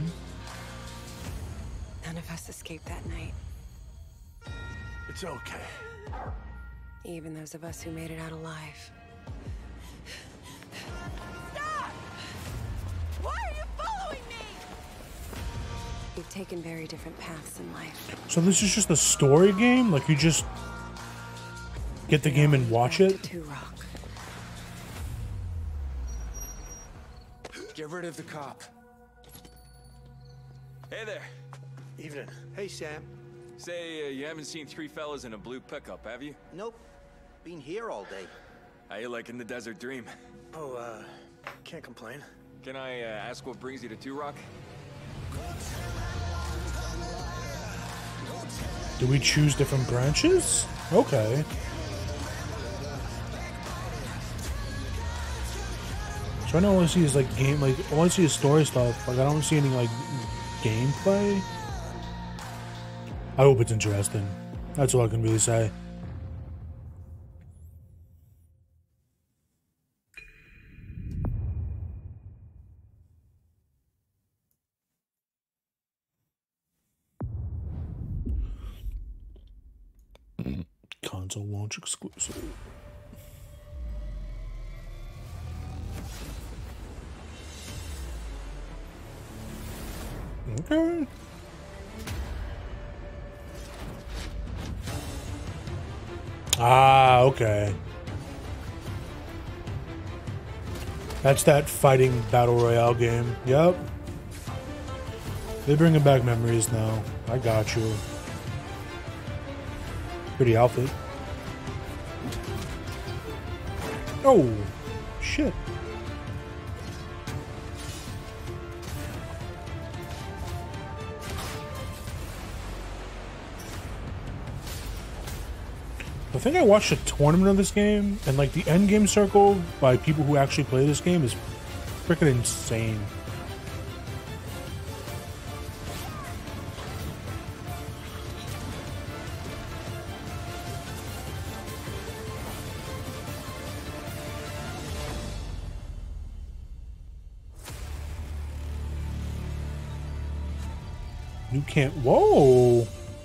None of us escaped that night. It's okay. Even those of us who made it out alive. Stop! Why are you following me? We've taken very different paths in life. So this is just a story game? Like you just get the game and watch it? Two Rock. Get rid of the cop. Hey there. Evening. Hey, Sam. Say, uh, you haven't seen three fellas in a blue pickup, have you? Nope. Been here all day. How you liking the desert dream? Oh, uh, can't complain. Can I uh, ask what brings you to Two Rock? Do we choose different branches? Okay. So I know all I see is like game, like all I see is story stuff. Like I don't see any like gameplay. I hope it's interesting. That's all I can really say. Console launch exclusive. Okay. Ah, okay. That's that fighting battle royale game. Yep. They're bringing back memories now. I got you. Pretty outfit. Oh, shit. I think I watched a tournament of this game, and like the end game circle by people who actually play this game is freaking insane. You can't. Whoa!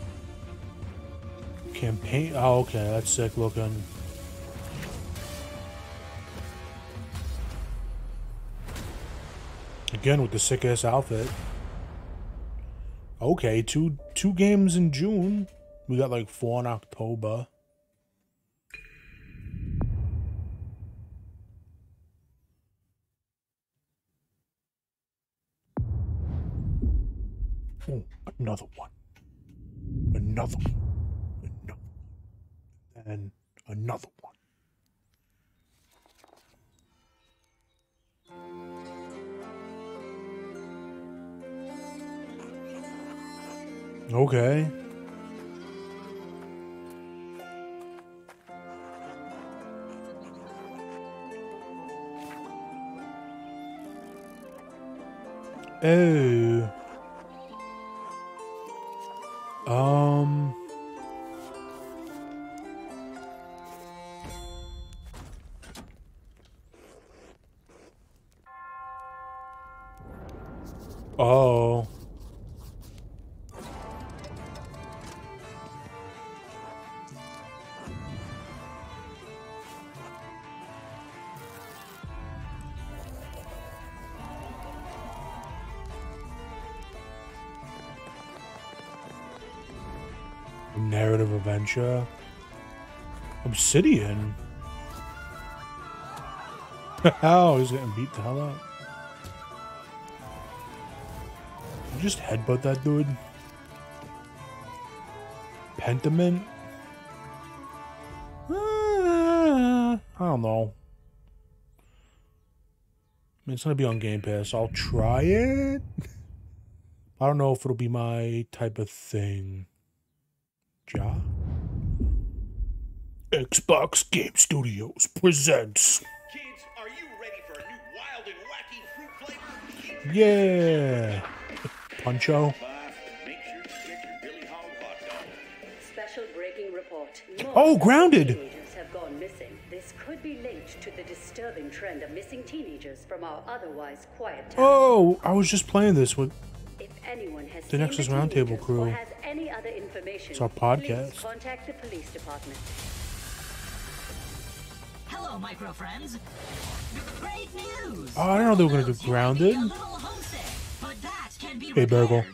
Campaign. Oh, okay, that's sick looking. Again with the sick ass outfit. Okay, two two games in June. We got like four in October. Oh, another one. Another one. Another one. And another one. Okay. Oh. Um. Oh. Narrative adventure. Obsidian. Oh, he's getting beat the hell up. You just headbutt that dude. Pentiment. Uh, I don't know. mean, it's gonna be on Game Pass. I'll try it. I don't know if it'll be my type of thing. Ja? Xbox Game Studios presents. Kids, are you ready for a new wild and wacky fruit flavor? Yeah. Puncho. Special breaking report. Oh, Grounded. Teenagers have gone missing. This could be linked to the disturbing trend of missing teenagers from our otherwise quiet town. Oh, I was just playing this with If anyone has the Nexus Roundtable crew. or has any other information, It's our podcast. please contact the police department. Hello, micro friends. Great news. Oh, I didn't know they were gonna do Grounded. Hey, Burgle.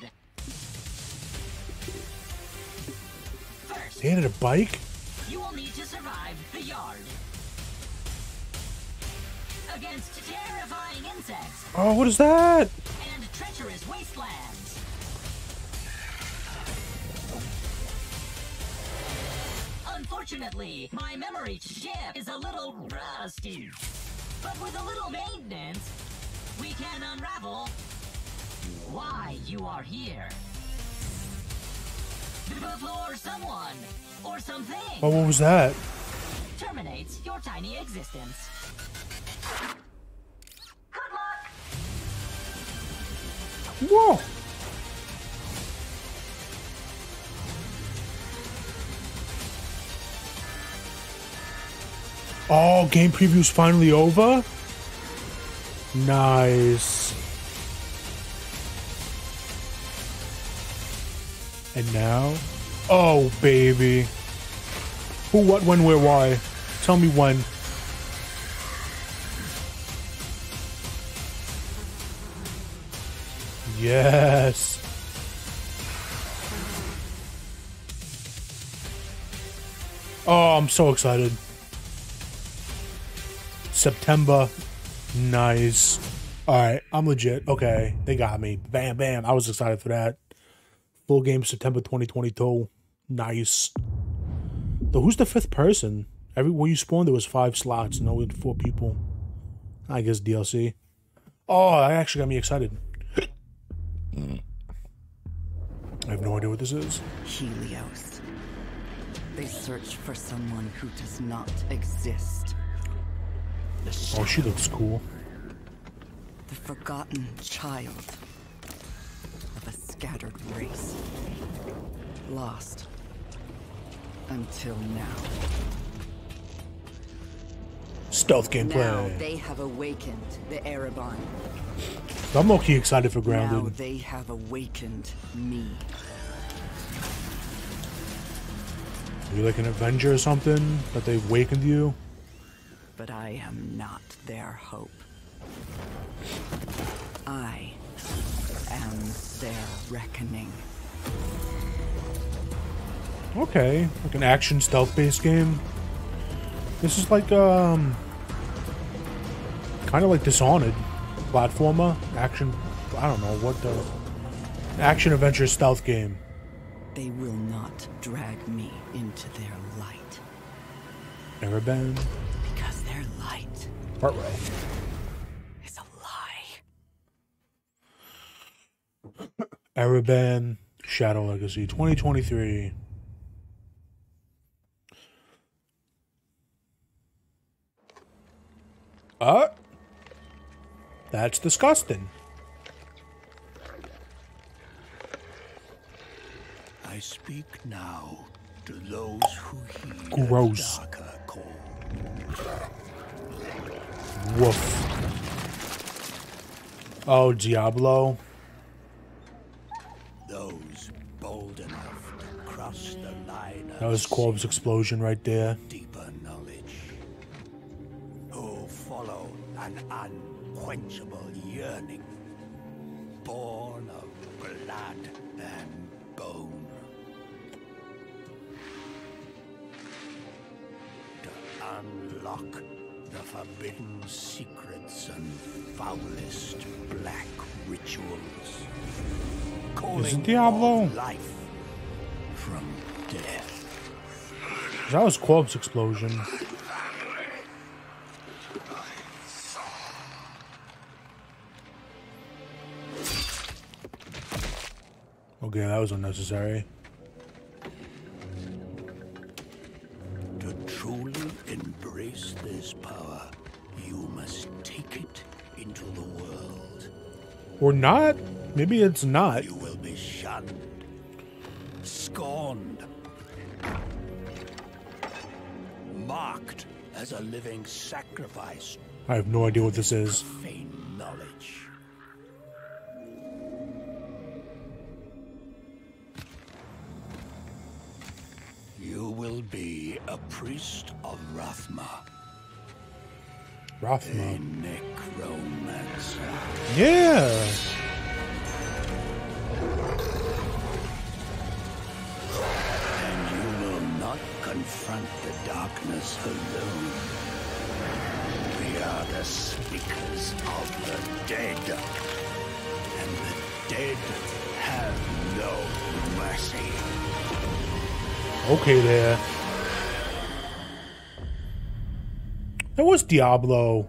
They added a bike? You will need to survive the yard against terrifying insects Oh, what is that? and treacherous wastelands. Unfortunately, my memory chip is a little rusty, but with a little maintenance, we can unravel why you are here. Before someone or something Oh, what was that? terminates your tiny existence. Whoa. Oh, game preview's finally over? Nice. And now? Oh, baby. Who, what, when, where, why? Tell me when. Yes. Oh, I'm so excited. September. Nice. Alright, I'm legit. Okay, they got me. Bam, bam. I was excited for that. Full game September twenty twenty-two. Nice. Though, who's the fifth person? Everywhere you spawned, there was five slots. No, we had four people. I guess D L C. Oh, that actually got me excited. I have no idea what this is. Helios. They search for someone who does not exist. Oh, she looks cool. The forgotten child of a scattered race. Lost until now. Stealth gameplay. Now they have awakened the Erebon. I'm low-key excited for Grounded. Now they have awakened me. Are you like an Avenger or something? That they've awakened you? But I am not their hope. I am their reckoning. Okay, like an action stealth-based game. This is like, um... kind of like Dishonored. Platformer, action, I don't know, what the... Action-adventure stealth game. They will not drag me into their light. Erebon. Because their light Part way. is a lie. Erebon, Shadow Legacy, twenty twenty-three. Uh, that's disgusting. I speak now to those who heed Gross. a darker call. Woof. Oh, Diablo. Those bold enough to cross the line of That was Corpse Explosion right there. deeper knowledge. Who follow an unquenchable yearning, born of blood and bone. To unlock the forbidden secrets and foulest black rituals. Calling Isn't Diablo? life from death. That was Corpse Explosion. Okay, that was unnecessary. To truly embrace this power, you must take it into the world. Or not. Maybe it's not. You will be shunned, scorned, marked as a living sacrifice. I have no idea what this is. Profane knowledge. You will be a priest of Rathma. Rathma. A necromancer. Yeah. And you will not confront the darkness alone. We are the speakers of the dead. And the dead have no mercy. Okay, there. That was Diablo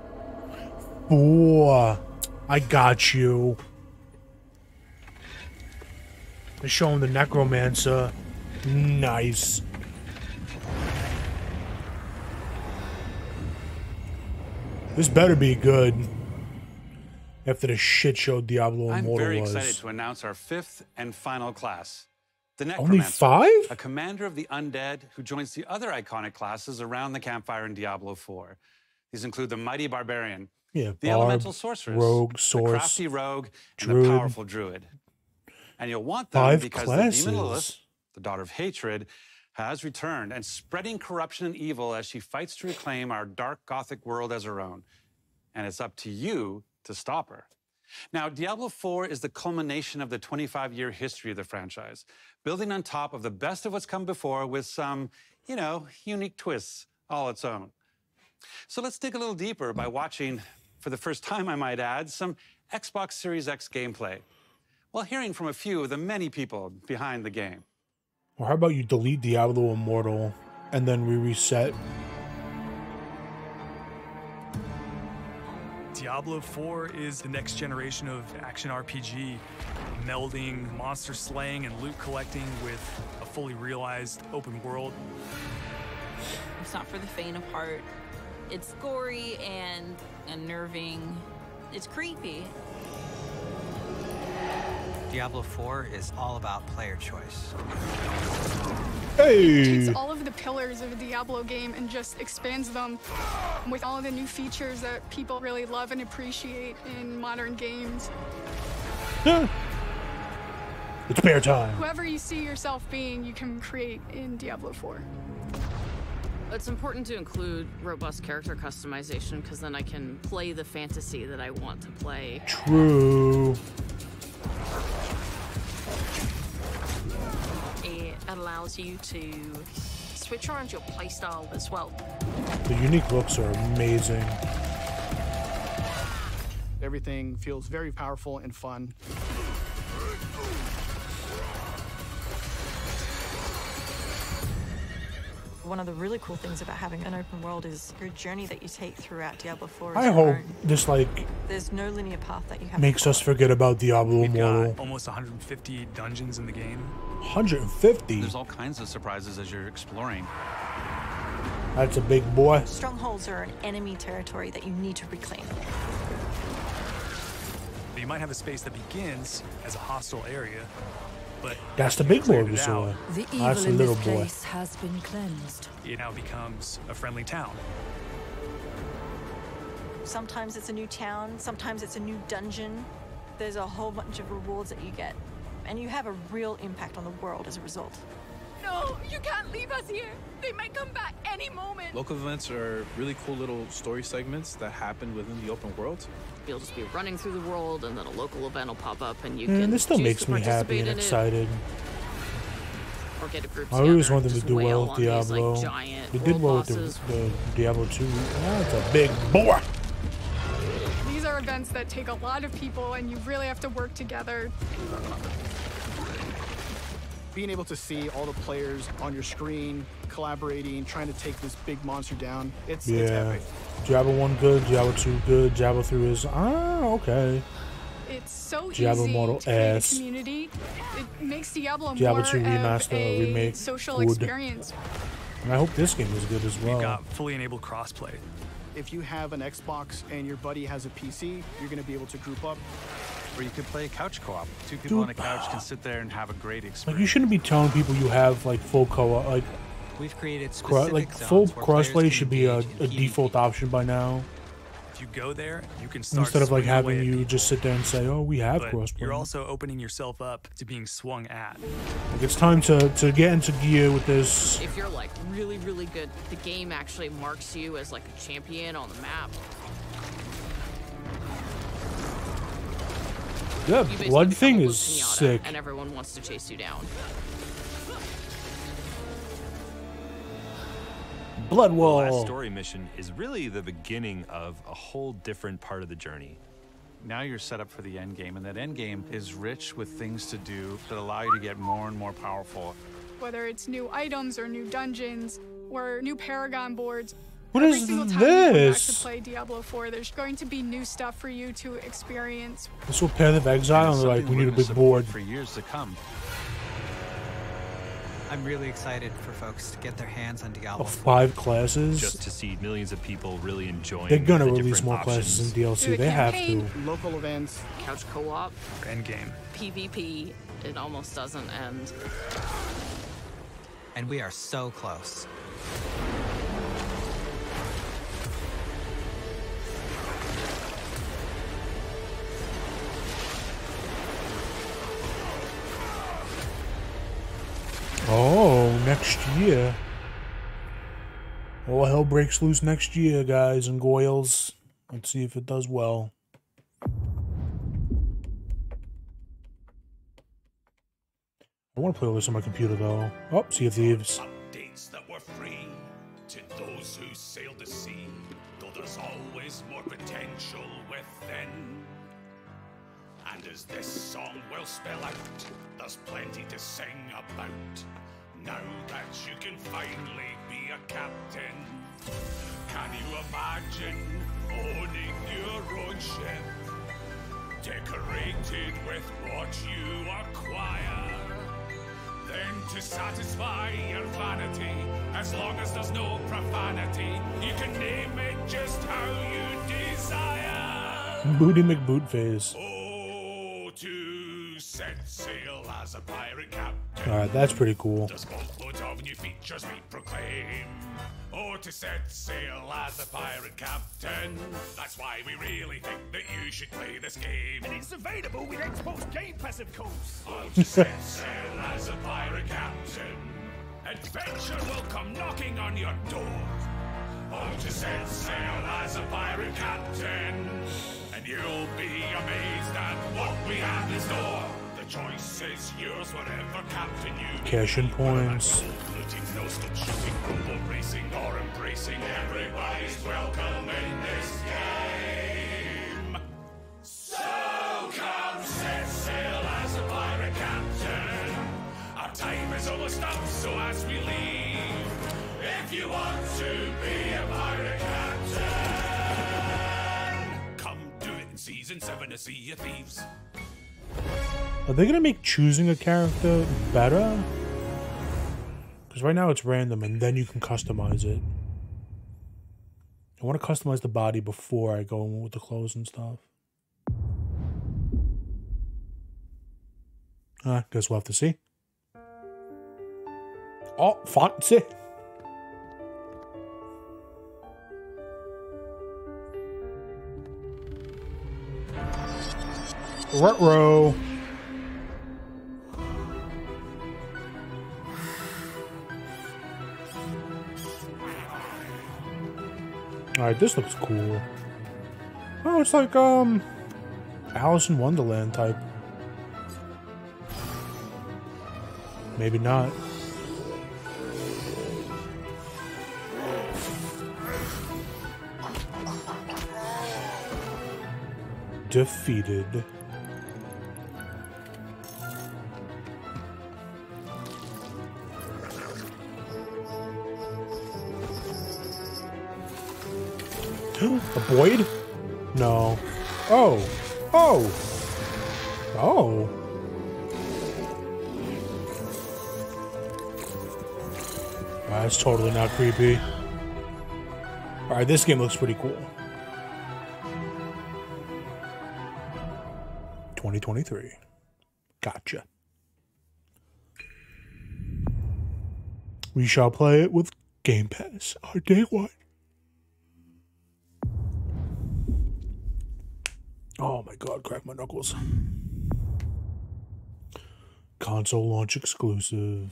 four. I got you. They're showing the Necromancer. Nice. This better be good. After the shit show Diablo I'm Immortal very was. excited to announce our fifth and final class. The Only Necromancer, five? a commander of the undead who joins the other iconic classes around the campfire in Diablo four. These include the mighty barbarian, Yeah, the Barb, elemental sorceress, Rogue, the Source, crafty rogue, and Druid. the powerful druid. And you'll want them Five because classes. the demon Lilith, the daughter of hatred, has returned and spreading corruption and evil as she fights to reclaim our dark gothic world as her own. And it's up to you to stop her. Now, Diablo four is the culmination of the twenty-five year history of the franchise, building on top of the best of what's come before with some, you know, unique twists all its own. So let's dig a little deeper by watching, for the first time I might add, some Xbox Series X gameplay, while hearing from a few of the many people behind the game. Or how about you delete Diablo Immortal and then we reset? Diablo four is the next generation of action R P G, melding monster slaying and loot collecting with a fully realized open world. It's not for the faint of heart. It's gory and unnerving. It's creepy. Diablo four is all about player choice. Hey! It takes all of the pillars of a Diablo game and just expands them with all of the new features that people really love and appreciate in modern games. Yeah. It's bear time. Whoever you see yourself being, you can create in Diablo four. It's important to include robust character customization because then I can play the fantasy that I want to play. True. It allows you to switch around your playstyle as well. The unique looks are amazing. Everything feels very powerful and fun. One of the really cool things about having an open world is your journey that you take throughout Diablo four. Is I your hope own. this like There's no linear path that you have. makes us forget about Diablo We've Immortal. got almost one hundred fifty dungeons in the game. one hundred fifty? There's all kinds of surprises as you're exploring. That's a big boy. Strongholds are an enemy territory that you need to reclaim. You might have a space that begins as a hostile area, but That's the big boy cleared we it saw. out, The Oh, that's the little boy. has been cleansed. it now becomes a friendly town. Sometimes it's a new town, sometimes it's a new dungeon. There's a whole bunch of rewards that you get, and you have a real impact on the world as a result. No, you can't leave us here. They might come back any moment. Local events are really cool little story segments that happen within the open world. You'll just be running through the world, and then a local event will pop up, and you Mm, can this still choose makes to me happy participate and in it, excited. or get a group I always together want them and to just do wail well with on these, Diablo. like, giant They did world well with bosses. the, the Diablo two. That's a big boy. These are events that take a lot of people, and you really have to work together. Being able to see all the players on your screen, collaborating, trying to take this big monster down, it's, it's Yeah. epic. Diablo one good, Diablo two good, Diablo three is ah okay. It's so Diablo easy Immortal to create a S. community. It makes Diablo, Diablo more two of remaster, a remake, social good. experience. And I hope this game is good as well. We've got fully enabled crossplay. If you have an Xbox and your buddy has a P C, you're going to be able to group up. Or you could play couch co-op. Two people Dude. on a couch can sit there and have a great experience. Like, you shouldn't be telling people you have like full co-op. Like, We've created cro specific like zones full where players crossplay can should be a, engage in a default option by now. If you go there, you can start Instead of like swinging away having at you people. just sit there and say, "Oh, we have But crossplay." you're also opening yourself up to being swung at. Like, it's time to to get into gear with this. If you're like really, really good, the game actually marks you as like a champion on the map. Yeah, You basically blood become thing a is Luke Pinata, sick. and everyone wants to chase you down. Blood The wall. last story mission is really the beginning of a whole different part of the journey. Now you're set up for the end game, and that end game is rich with things to do that allow you to get more and more powerful. Whether it's new items or new dungeons or new Paragon boards. What Every is single time you come back to this? play Diablo four, there's going to be new stuff for you to experience. This will Path of Exile, and they're like, we need a big board. For years to come. I'm really excited for folks to get their hands on Diablo. Of five classes. Just to see millions of people really enjoying They're gonna the release different more options. classes in D L C. Through the They have campaign, to. Local events. Couch co-op, Endgame. PvP, it almost doesn't end. And we are so close. Oh, next year. All hell breaks loose next year, guys and goyles. Let's see if it does well. I want to play all this on my computer, though. Oh, Sea of Thieves. Updates that were free to those who sailed the sea, though there's always more potential within. And as this song will spell out, there's plenty to sing about. Now that you can finally be a captain, can you imagine owning your own ship, decorated with what you acquire? Then to satisfy your vanity, as long as there's no profanity, you can name it just how you desire. Booty McBootface. Oh, to set sail as a pirate captain. Alright, that's pretty cool. There's boatloads of new features we proclaim. Oh, to set sail as a pirate captain. That's why we really think that you should play this game. And it's available with Xbox Game Pass, of course. Oh, to set sail as a pirate captain. Adventure will come knocking on your door. Oh, to set sail as a pirate captain. And you'll be amazed at what we have in store. The choice is yours, whatever captain you Cash in points. looting, no stop shooting, rumble racing, or embracing. Everybody's welcome in this game. So come set sail as a pirate captain. Our time is almost up, so as we leave, if you want to be a pirate captain, come do it in season seven of Sea of Thieves. Are they gonna make choosing a character better? Because right now it's random and then you can customize it. I want to customize the body before I go in with the clothes and stuff. Uh, guess we'll have to see. Oh, fancy. Retro. Alright, this looks cool. Oh, it's like, um, Alice in Wonderland type. Maybe not. Defeated. A Boyd? No. Oh. Oh! Oh. That's totally not creepy. Alright, this game looks pretty cool. twenty twenty-three. Gotcha. We shall play it with Game Pass on day one. Oh my god, crack my knuckles. Console launch exclusive.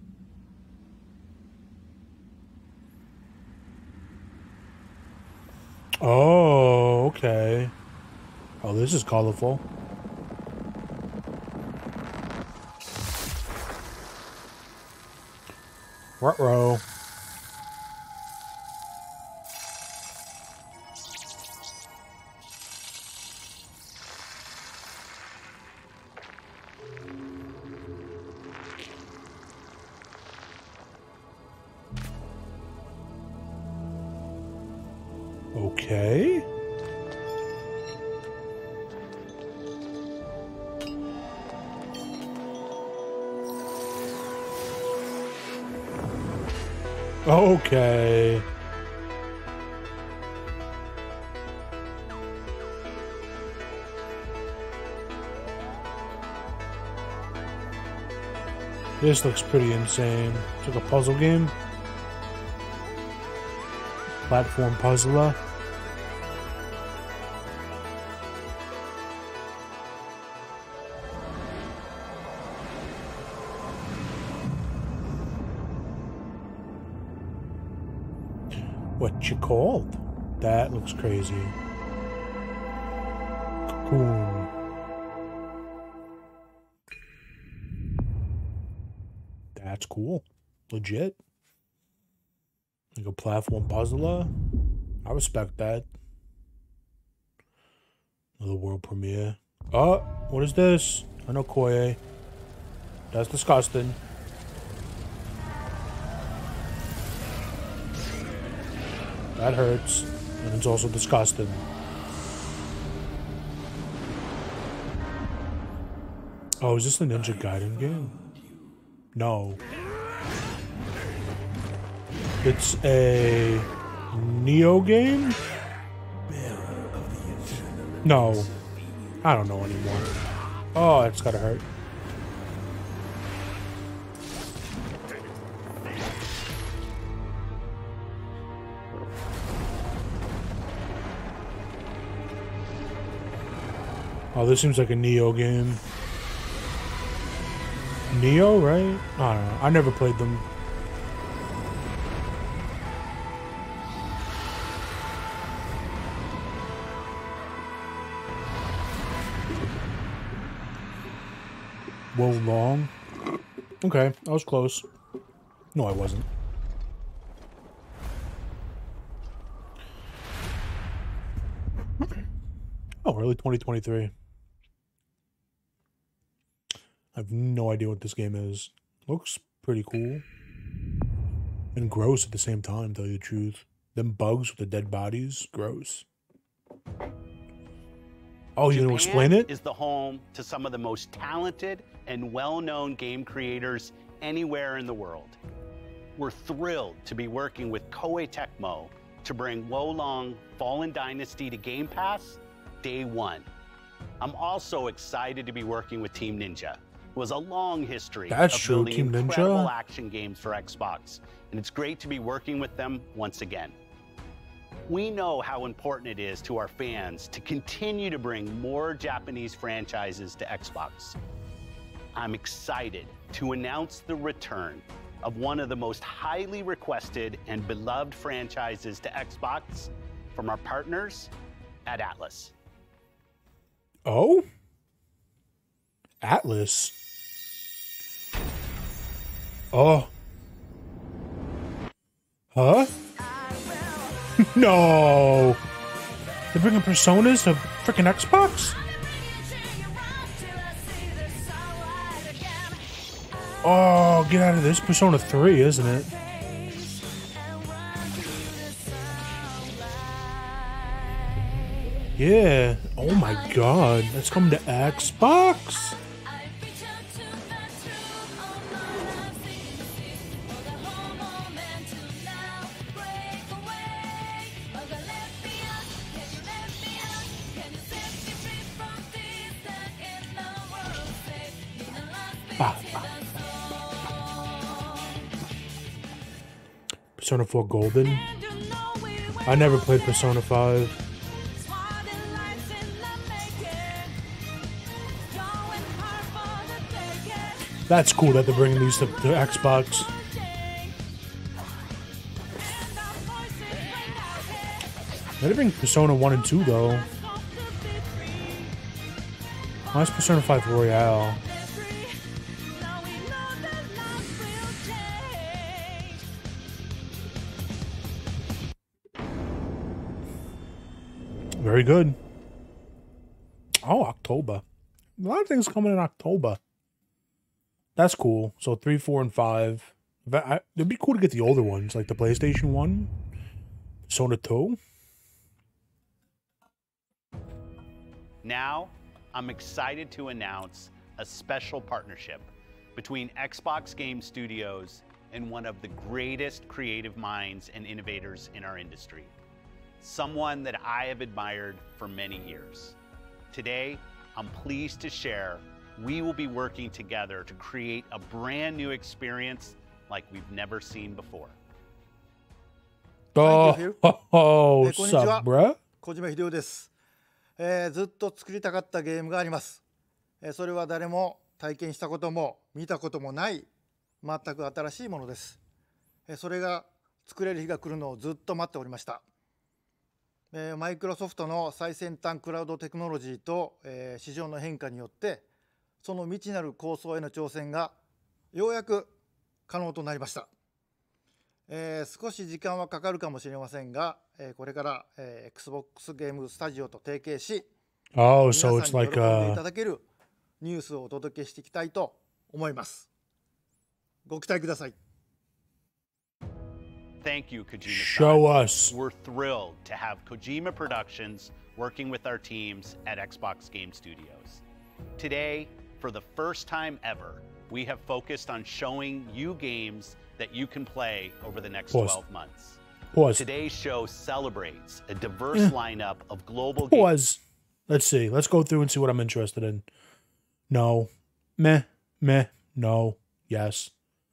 Oh, okay. Oh, this is colorful. Ruh-roh. Okay. Okay. This looks pretty insane. It's like a puzzle game. Platform puzzler. What you called? That looks crazy. Cocoon. That's cool. Legit. Like a platform puzzler. I respect that. Another world premiere. Oh, what is this? I know Koye. That's disgusting. That hurts. And it's also disgusting. Oh, is this the Ninja Gaiden game? No. It's a Neo game? No. I don't know anymore. Oh, it's gotta hurt. Oh, this seems like a Neo game. Neo, right? I don't know. I never played them. Wo Long? Okay, I was close. No, I wasn't. Oh, early twenty twenty-three. I have no idea what this game is. Looks pretty cool. And gross at the same time, to tell you the truth. Them bugs with the dead bodies, gross. Oh, you gonna explain it? Is the home to some of the most talented and well-known game creators anywhere in the world. We're thrilled to be working with Koei Tecmo to bring Wo Long Fallen Dynasty to Game Pass day one. I'm also excited to be working with Team Ninja. It was a long history That's of true, building Team Ninja. incredible action games for Xbox, and it's great to be working with them once again. We know how important it is to our fans to continue to bring more Japanese franchises to Xbox. I'm excited to announce the return of one of the most highly requested and beloved franchises to Xbox from our partners at Atlas. Oh? Atlas? Oh. Huh? No. They're bringing Personas to freaking Xbox? Oh, get out of this. Persona three, isn't it? Yeah. Oh my god. That's coming to Xbox. Ah. Persona four Golden. I never played Persona five. That's cool that they're bringing these to the Xbox. They bring Persona one and two though. Why is Persona five Royale? Very good. Oh, October. A lot of things coming in October. That's cool. So three, four, and five. I, it'd be cool to get the older ones, like the PlayStation one, Persona two. Now, I'm excited to announce a special partnership between Xbox Game Studios and one of the greatest creative minds and innovators in our industry. Someone that I have admired for many years. Today, I'm pleased to share we will be working together to create a brand new experience like we've never seen before. Oh, oh, oh what's up, bruh? 小島秀夫です、えー。ずっと作りたかったゲームがあります、えー。それは誰も体験したことも見たこともない全く新しいものです。えー、それが作れる日が来るのをずっと待っておりました。えー、マイクロソフトの最先端クラウドテクノロジーと、えー、市場の変化によってその未知なる構想への挑戦がようやく可能となりました。えー、少し時間はかかるかもしれませんが、えー、これから、えー、Xbox ゲームスタジオと提携し、 oh, so 皆さんに喜んでいた like だけるニュースをお届けしていきたいと思います。ご期待ください。 Thank you, Kojima. Show us. We're thrilled to have Kojima Productions working with our teams at Xbox Game Studios. Today, for the first time ever, we have focused on showing you games that you can play over the next Pause. twelve months. Pause. Today's show celebrates a diverse Eh. lineup of global Pause. games. Let's see. Let's go through and see what I'm interested in. No. Meh. Meh. No. Yes.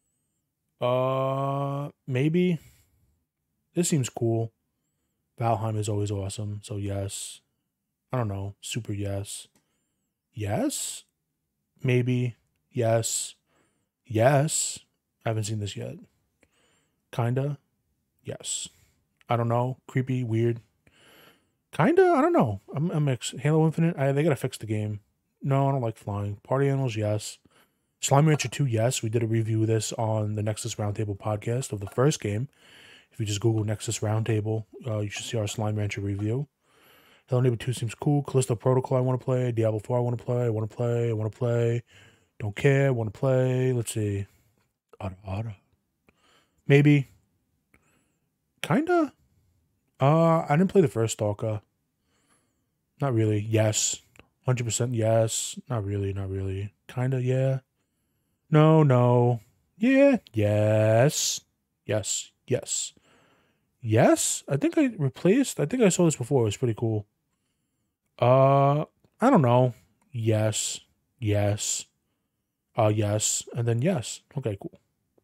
Uh, maybe. This seems cool. Valheim is always awesome, so yes. I don't know. Super yes. Yes? Maybe. Yes. Yes. I haven't seen this yet. Kinda. Yes. I don't know. Creepy. Weird. Kinda. I don't know. I'm, I'm ex- Halo Infinite. I, they gotta fix the game. No, I don't like flying. Party Animals. Yes. Slime Rancher two. Yes. We did a review of this on the Nexus Roundtable podcast of the first game. If you just Google Nexus Roundtable, uh, you should see our Slime Rancher review. Hello Neighbor two seems cool. Callisto Protocol I want to play. Diablo four I want to play. I want to play. I want to play. Don't care. Want to play. Let's see. Ada Ada. Maybe. Kinda. Uh, I didn't play the first Stalker. Not really. Yes. one hundred percent yes. Not really. Not really. Kinda, yeah. No, no. Yeah. Yes. Yes. Yes. Yes? I think I replaced. I think I saw this before. It was pretty cool. Uh, I don't know. Yes. Yes. Uh, yes. And then yes. Okay, cool.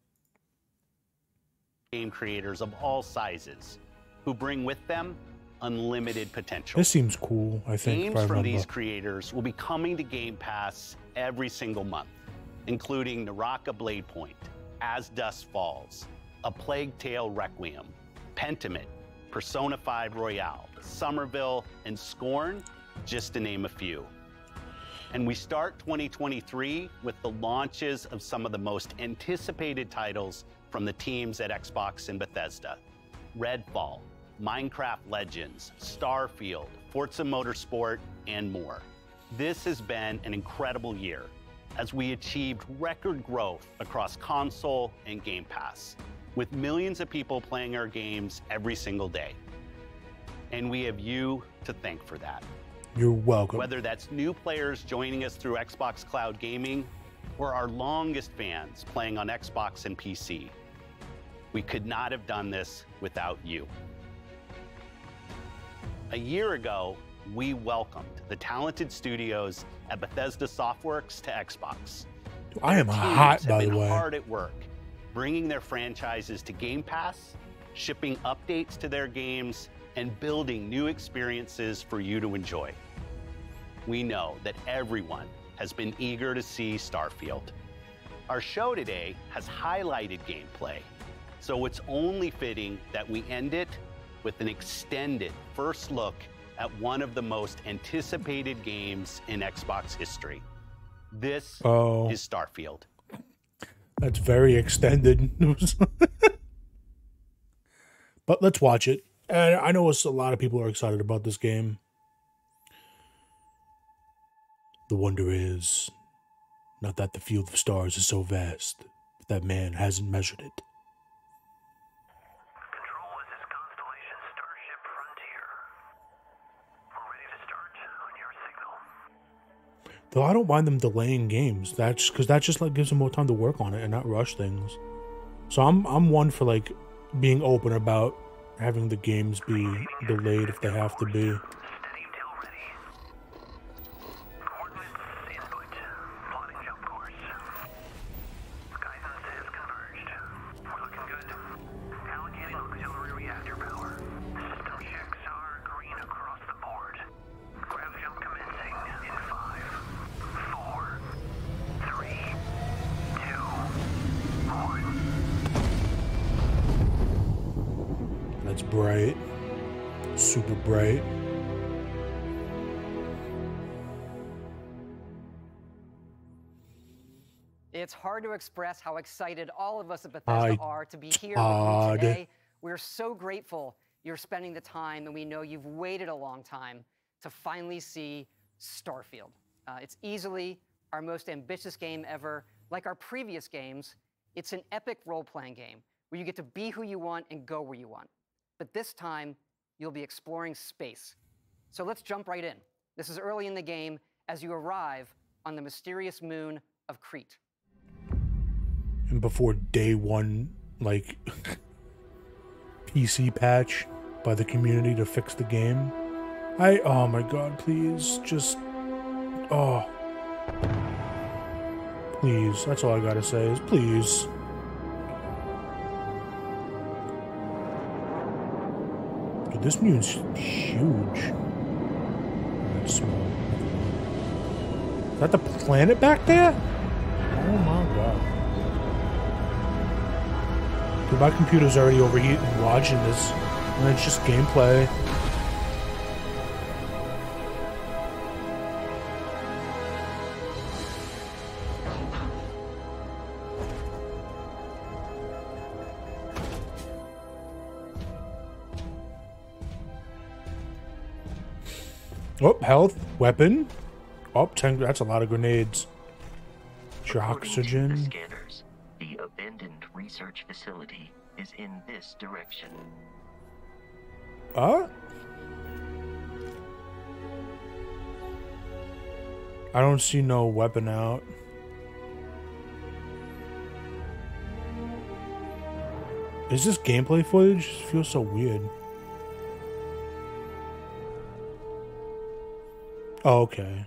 Game creators of all sizes who bring with them unlimited potential. This seems cool, I think. Games if I from remember. these creators will be coming to Game Pass every single month, including Naraka Blade Point, As Dusk Falls, A Plague Tale Requiem, Pentiment, Persona five Royale, Somerville, and Scorn, just to name a few. And we start twenty twenty-three with the launches of some of the most anticipated titles from the teams at Xbox and Bethesda. Redfall, Minecraft Legends, Starfield, Forza Motorsport, and more. This has been an incredible year as we achieved record growth across console and Game Pass, with millions of people playing our games every single day. And we have you to thank for that. You're welcome. Whether that's new players joining us through Xbox Cloud Gaming or our longest fans playing on Xbox and P C, we could not have done this without you. A year ago, we welcomed the talented studios at Bethesda Softworks to Xbox. I am Their hot, teams by have the been way. hard at work, bringing their franchises to Game Pass, shipping updates to their games, and building new experiences for you to enjoy. We know that everyone has been eager to see Starfield. Our show today has highlighted gameplay, so it's only fitting that we end it with an extended first look at one of the most anticipated games in Xbox history. This Oh. is Starfield. That's very extended. But let's watch it. And I know a lot of people are excited about this game. The wonder is not that the field of stars is so vast, but that man hasn't measured it. Control, this is Constellation Starship Frontier. We're ready to start on your signal. Though I don't mind them delaying games. That's because that just like gives them more time to work on it and not rush things. So I'm I'm one for like being open about having the games be delayed if they have to be. That's bright. Super bright. It's hard to express how excited all of us at Bethesda I are to be here with odd. you today. We're so grateful you're spending the time, and we know you've waited a long time to finally see Starfield. Uh, it's easily our most ambitious game ever. Like our previous games, it's an epic role-playing game where you get to be who you want and go where you want. But this time, you'll be exploring space. So let's jump right in. This is early in the game as you arrive on the mysterious moon of Crete. And before day one, like, P C patch by the community to fix the game. I, oh my god, please, just, oh. Please, that's all I gotta say is please. Dude, this moon's huge. That's small. Is that the planet back there? Oh my god. Dude, my computer's already overheating watching this, and it's just gameplay. Oh, health, weapon. Oh, ten, that's a lot of grenades. Oxygen. Scanners, the abandoned research facility is in this direction. Uh? I don't see no weapon out. Is this gameplay footage? It feels so weird. Oh, okay.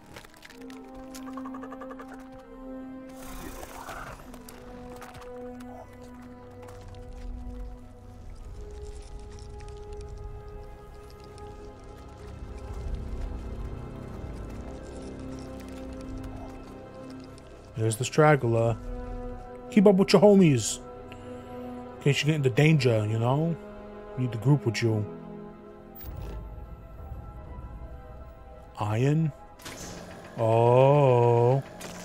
There's the straggler. Keep up with your homies. In case you get into danger, you know? You need the group with you. Iron? Oh.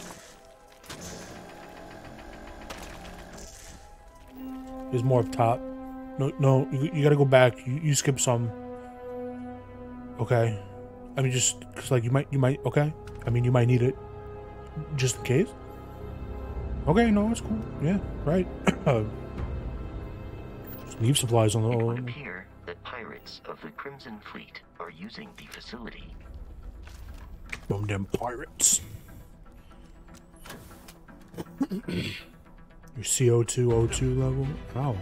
There's more up top. No, no, you, you gotta go back. You, you skip some. Okay. I mean, just, cause like, you might, you might, okay. I mean, you might need it. Just in case. Okay, no, it's cool. Yeah, right. Just leave supplies on the. It would appear that pirates pirates of the Crimson Fleet are using the facility. Boom, them pirates. Your C O two O two level? Wow.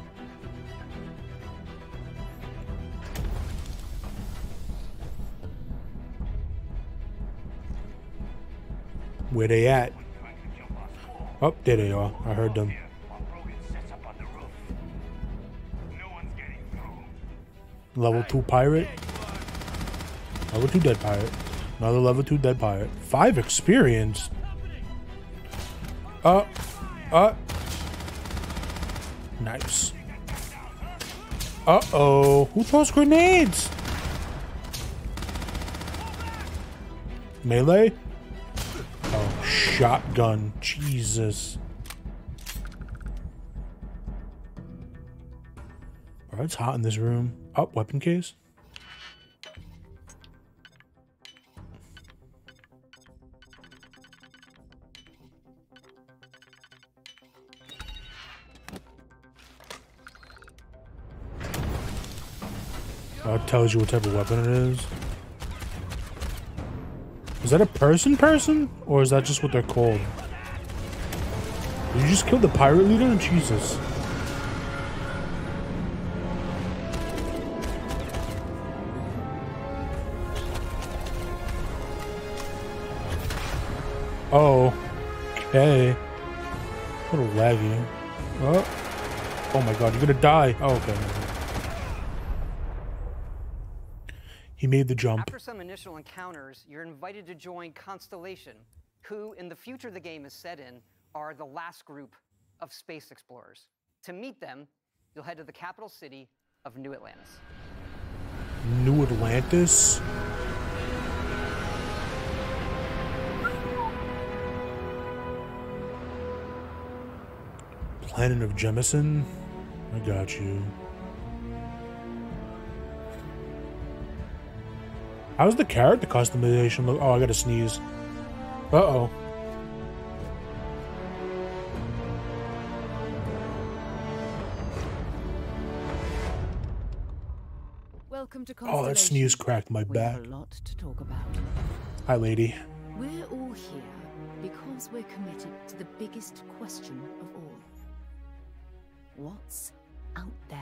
Where they at? Oh, there they are. I heard them. Level two pirate. Level two dead pirate. Another level two dead pirate. Five experience. Uh, uh. Nice. Uh-oh. Who throws grenades? Melee? Oh, shotgun. Jesus. Bro, it's hot in this room. Oh, weapon case. Oh, it tells you what type of weapon it is. Is that a person person? Or is that just what they're called? Did you just kill the pirate leader? Jesus. Oh. Okay. A little laggy. Oh. Oh my god, you're gonna die. Oh, okay. He made the jump. After some initial encounters, you're invited to join Constellation, who, in the future the game is set in, are the last group of space explorers. To meet them, you'll head to the capital city of New Atlantis. New Atlantis? Planet of Jemison? I got you. How's the character customization look? Oh, I gotta sneeze. Uh-oh. Welcome to Oh, that sneeze cracked my back. We have a lot to talk about. Hi, lady. We're all here because we're committed to the biggest question of all. What's out there?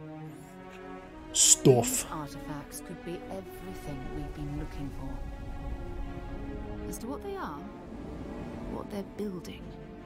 Stuff. These artifacts could be everything we've been looking for. As to what they are, what they're building,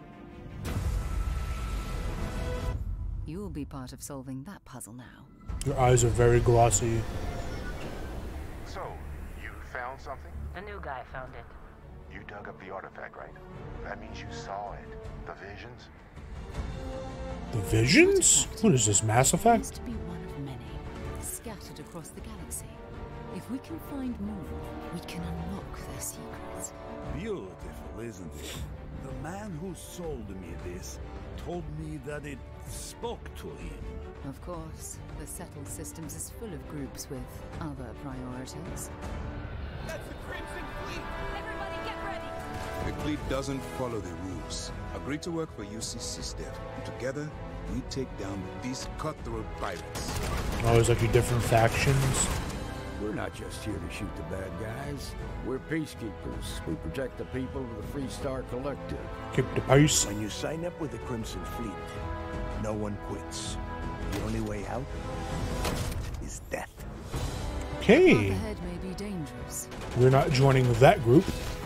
you'll be part of solving that puzzle now. Your eyes are very glossy. So, you found something? The new guy found it. You dug up the artifact, right? That means you saw it. The visions? The visions? What is this, Mass Effect? Used to be one of many, scattered across the galaxy. If we can find more, we can unlock their secrets. Beautiful, isn't it? The man who sold me this told me that it spoke to him. Of course, the settled systems is full of groups with other priorities. That's the Crimson Fleet! Everybody get ready! The fleet doesn't follow the rules. Agree to work for U C SysDev. Together, we take down these cutthroat pirates. Oh, it's like you different factions. We're not just here to shoot the bad guys. We're peacekeepers. We protect the people of the Free Star Collective. Keep the peace. When you sign up with the Crimson Fleet, no one quits. The only way out is death. Okay. The head may be dangerous. We're not joining that group.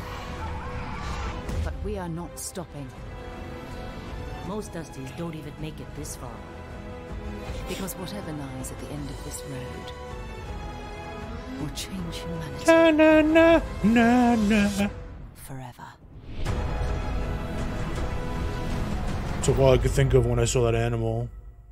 But we are not stopping. Most Dusties don't even make it this far. Because whatever lies at the end of this road will change humanity. Na na na na na. Forever. That's all I could think of when I saw that animal.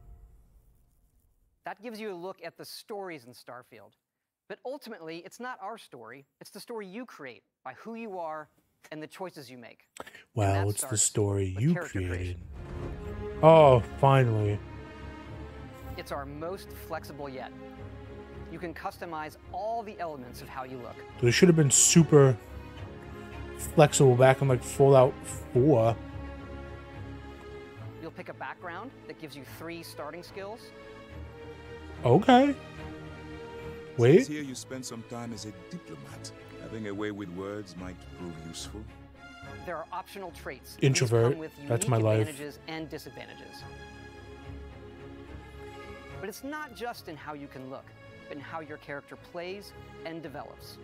That gives you a look at the stories in Starfield. But ultimately, it's not our story. It's the story you create by who you are and the choices you make. Wow, it's the story you created. Oh, finally. It's our most flexible yet. You can customize all the elements of how you look. They should have been super flexible back in like Fallout four. You'll pick a background that gives you three starting skills. Okay. Wait. Says here you spent some time as a diplomat. Having a way with words might prove useful. There are optional traits. Introvert. These come with That's unique my life. advantages and disadvantages. But it's not just in how you can look, but in how your character plays and develops.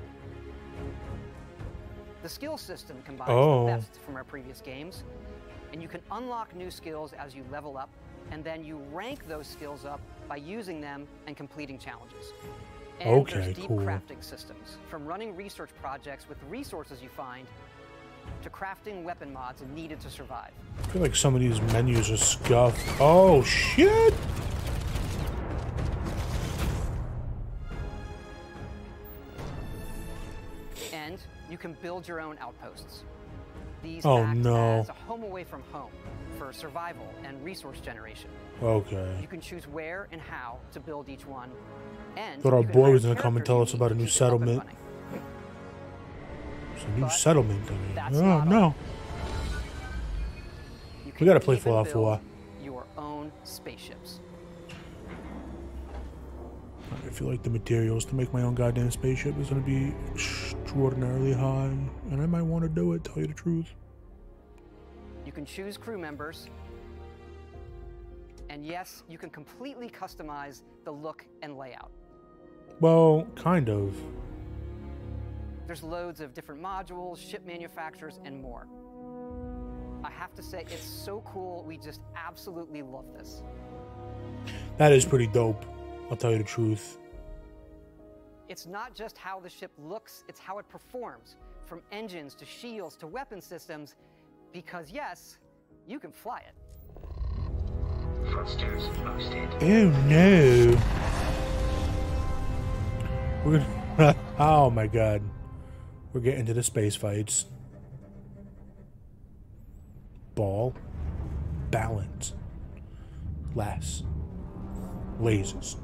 The skill system combines Oh. the best from our previous games, and you can unlock new skills as you level up, and then you rank those skills up by using them and completing challenges. And Okay, there's deep cool. crafting systems, from running research projects with the resources you find to crafting weapon mods needed to survive. I feel like some of these menus are scuffed. Oh, shit! And you can build your own outposts. These Oh, act no. as a home away from home for survival and resource generation. Okay. You can choose where and how to build each one. And Thought our you can boy hire was gonna come and characters tell you us need about a to new keep it up and settlement. running. It's a new But settlement. I mean. that's Oh, not no. all. You We can gotta play even Fallout build four. your own spaceships. I feel like the materials to make my own goddamn spaceship is gonna be extraordinarily high, and I might want to do it. Tell you the truth. You can choose crew members. And yes, you can completely customize the look and layout. Well, kind of. There's loads of different modules, ship manufacturers, and more. I have to say, it's so cool. We just absolutely love this. That is pretty dope. I'll tell you the truth. It's not just how the ship looks, it's how it performs, from engines to shields to weapon systems, because yes, you can fly it. Thrusters boosted. Oh no. We're gonna. Oh my god. We're getting to the space fights. Ball. Balance. Less. Lasers.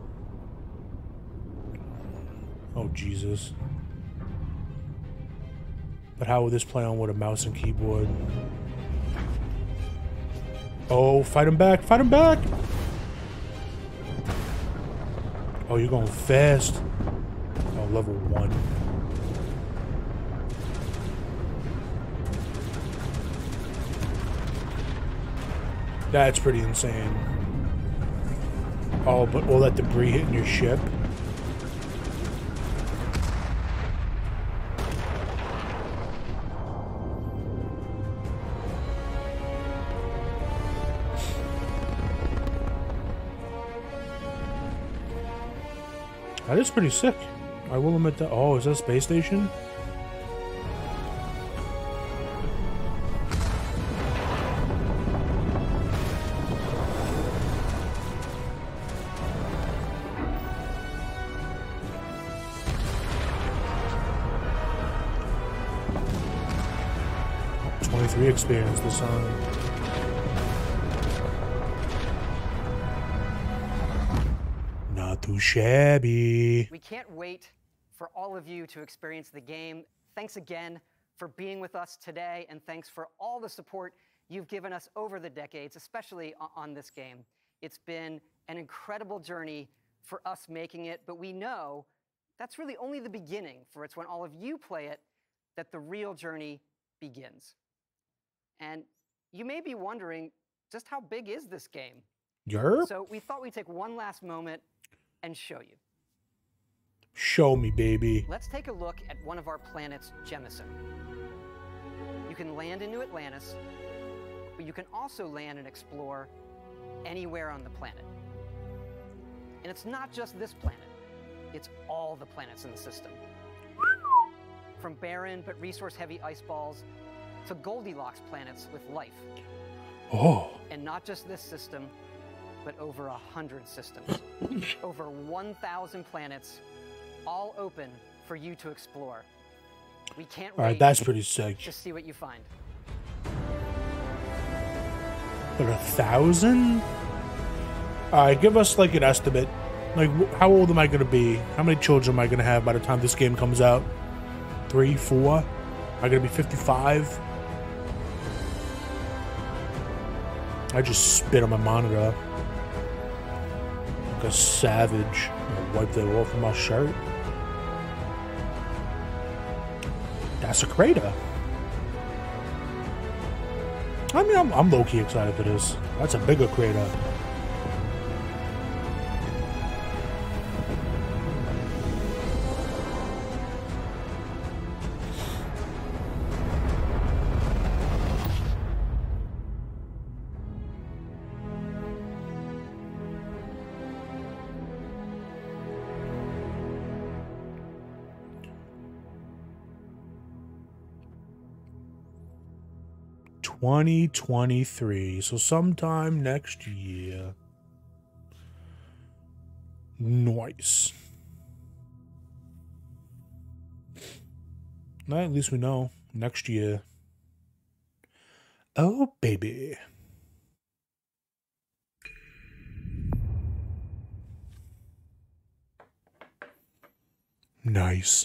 Oh Jesus. But how would this play on with a mouse and keyboard? Oh, fight him back, fight him back! Oh, you're going fast. Oh, level one. That's pretty insane. Oh, but all that debris hitting your ship. That is pretty sick. I will admit that. Oh, is that a space station? twenty-three experience this time. Not too shabby. We can't wait for all of you to experience the game. Thanks again for being with us today, and thanks for all the support you've given us over the decades, especially on this game. It's been an incredible journey for us making it, but we know that's really only the beginning, for it's when all of you play it that the real journey begins. And you may be wondering, just how big is this game? Yerp. So we thought we'd take one last moment and show you. Show me, baby. Let's take a look at one of our planets, Jemison. You can land into Atlantis, but you can also land and explore anywhere on the planet. And it's not just this planet, it's all the planets in the system. From barren but resource-heavy ice balls to Goldilocks planets with life. Oh. And not just this system, but over a hundred systems. Over one thousand planets, all open for you to explore. We can't All right, wait that's pretty sick. to see what you find. But a thousand? All right, give us like an estimate. Like, wh- how old am I gonna be? How many children am I gonna have by the time this game comes out? Three, four? Am I gonna be fifty-five? I just spit on my monitor. Like a savage. I'll wipe that off of my shirt. That's a crater. I mean, I'm, I'm low-key excited for this. That's a bigger crater. twenty twenty-three, so sometime next year. Nice. Well, at least we know next year. Oh, baby. Nice.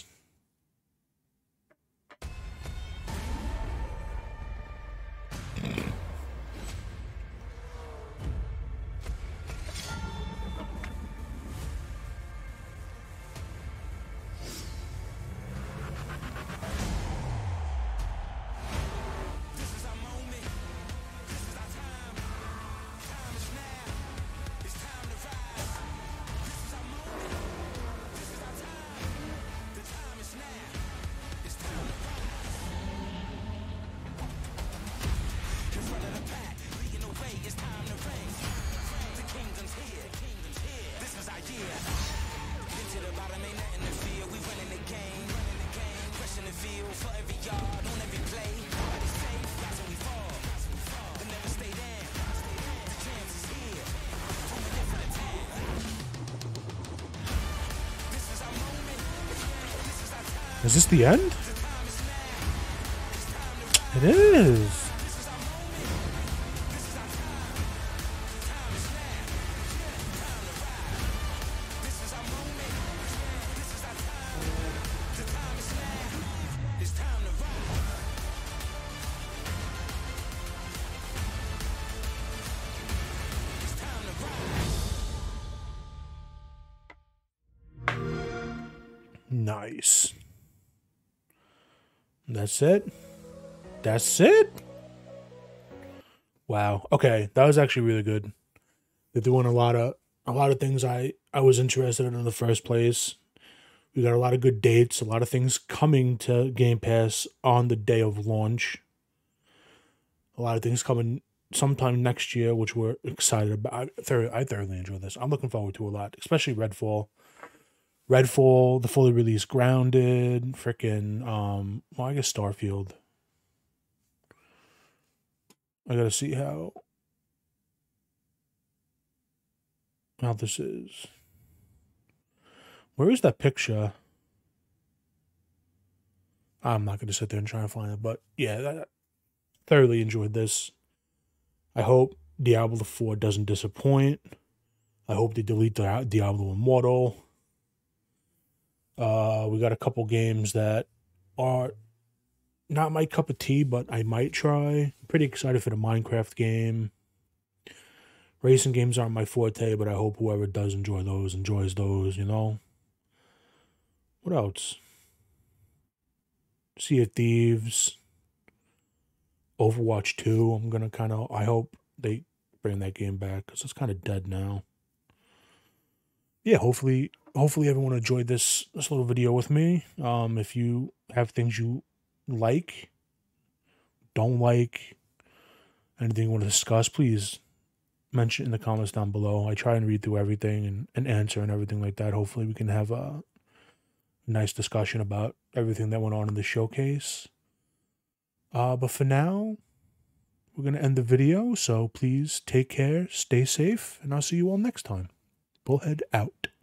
Is this the end? It is. Nice. That's it. That's it. Wow. Okay, that was actually really good. They're doing a lot of a lot of things I I was interested in in the first place. We got a lot of good dates, a lot of things coming to Game Pass on the day of launch. A lot of things coming sometime next year, which we're excited about. I thoroughly, I thoroughly enjoy this. I'm looking forward to a lot, especially Redfall. Redfall, the fully released Grounded, frickin', um, well, I guess Starfield. I gotta see how, how this is. Where is that picture? I'm not gonna sit there and try and find it, but yeah, that, thoroughly enjoyed this. I hope Diablo four doesn't disappoint. I hope they delete the Diablo Immortal. Uh, we got a couple games that are not my cup of tea, but I might try. I'm pretty excited for the Minecraft game. Racing games aren't my forte, but I hope whoever does enjoy those enjoys those, you know? What else? Sea of Thieves. Overwatch two. I'm going to kind of, I hope they bring that game back because it's kind of dead now. Yeah, hopefully... Hopefully everyone enjoyed this this little video with me. Um, if you have things you like, don't like, anything you want to discuss, please mention in the comments down below. I try and read through everything and, and answer and everything like that. Hopefully we can have a nice discussion about everything that went on in the showcase. Uh, but for now, we're going to end the video. So please take care, stay safe, and I'll see you all next time. Bullhead out.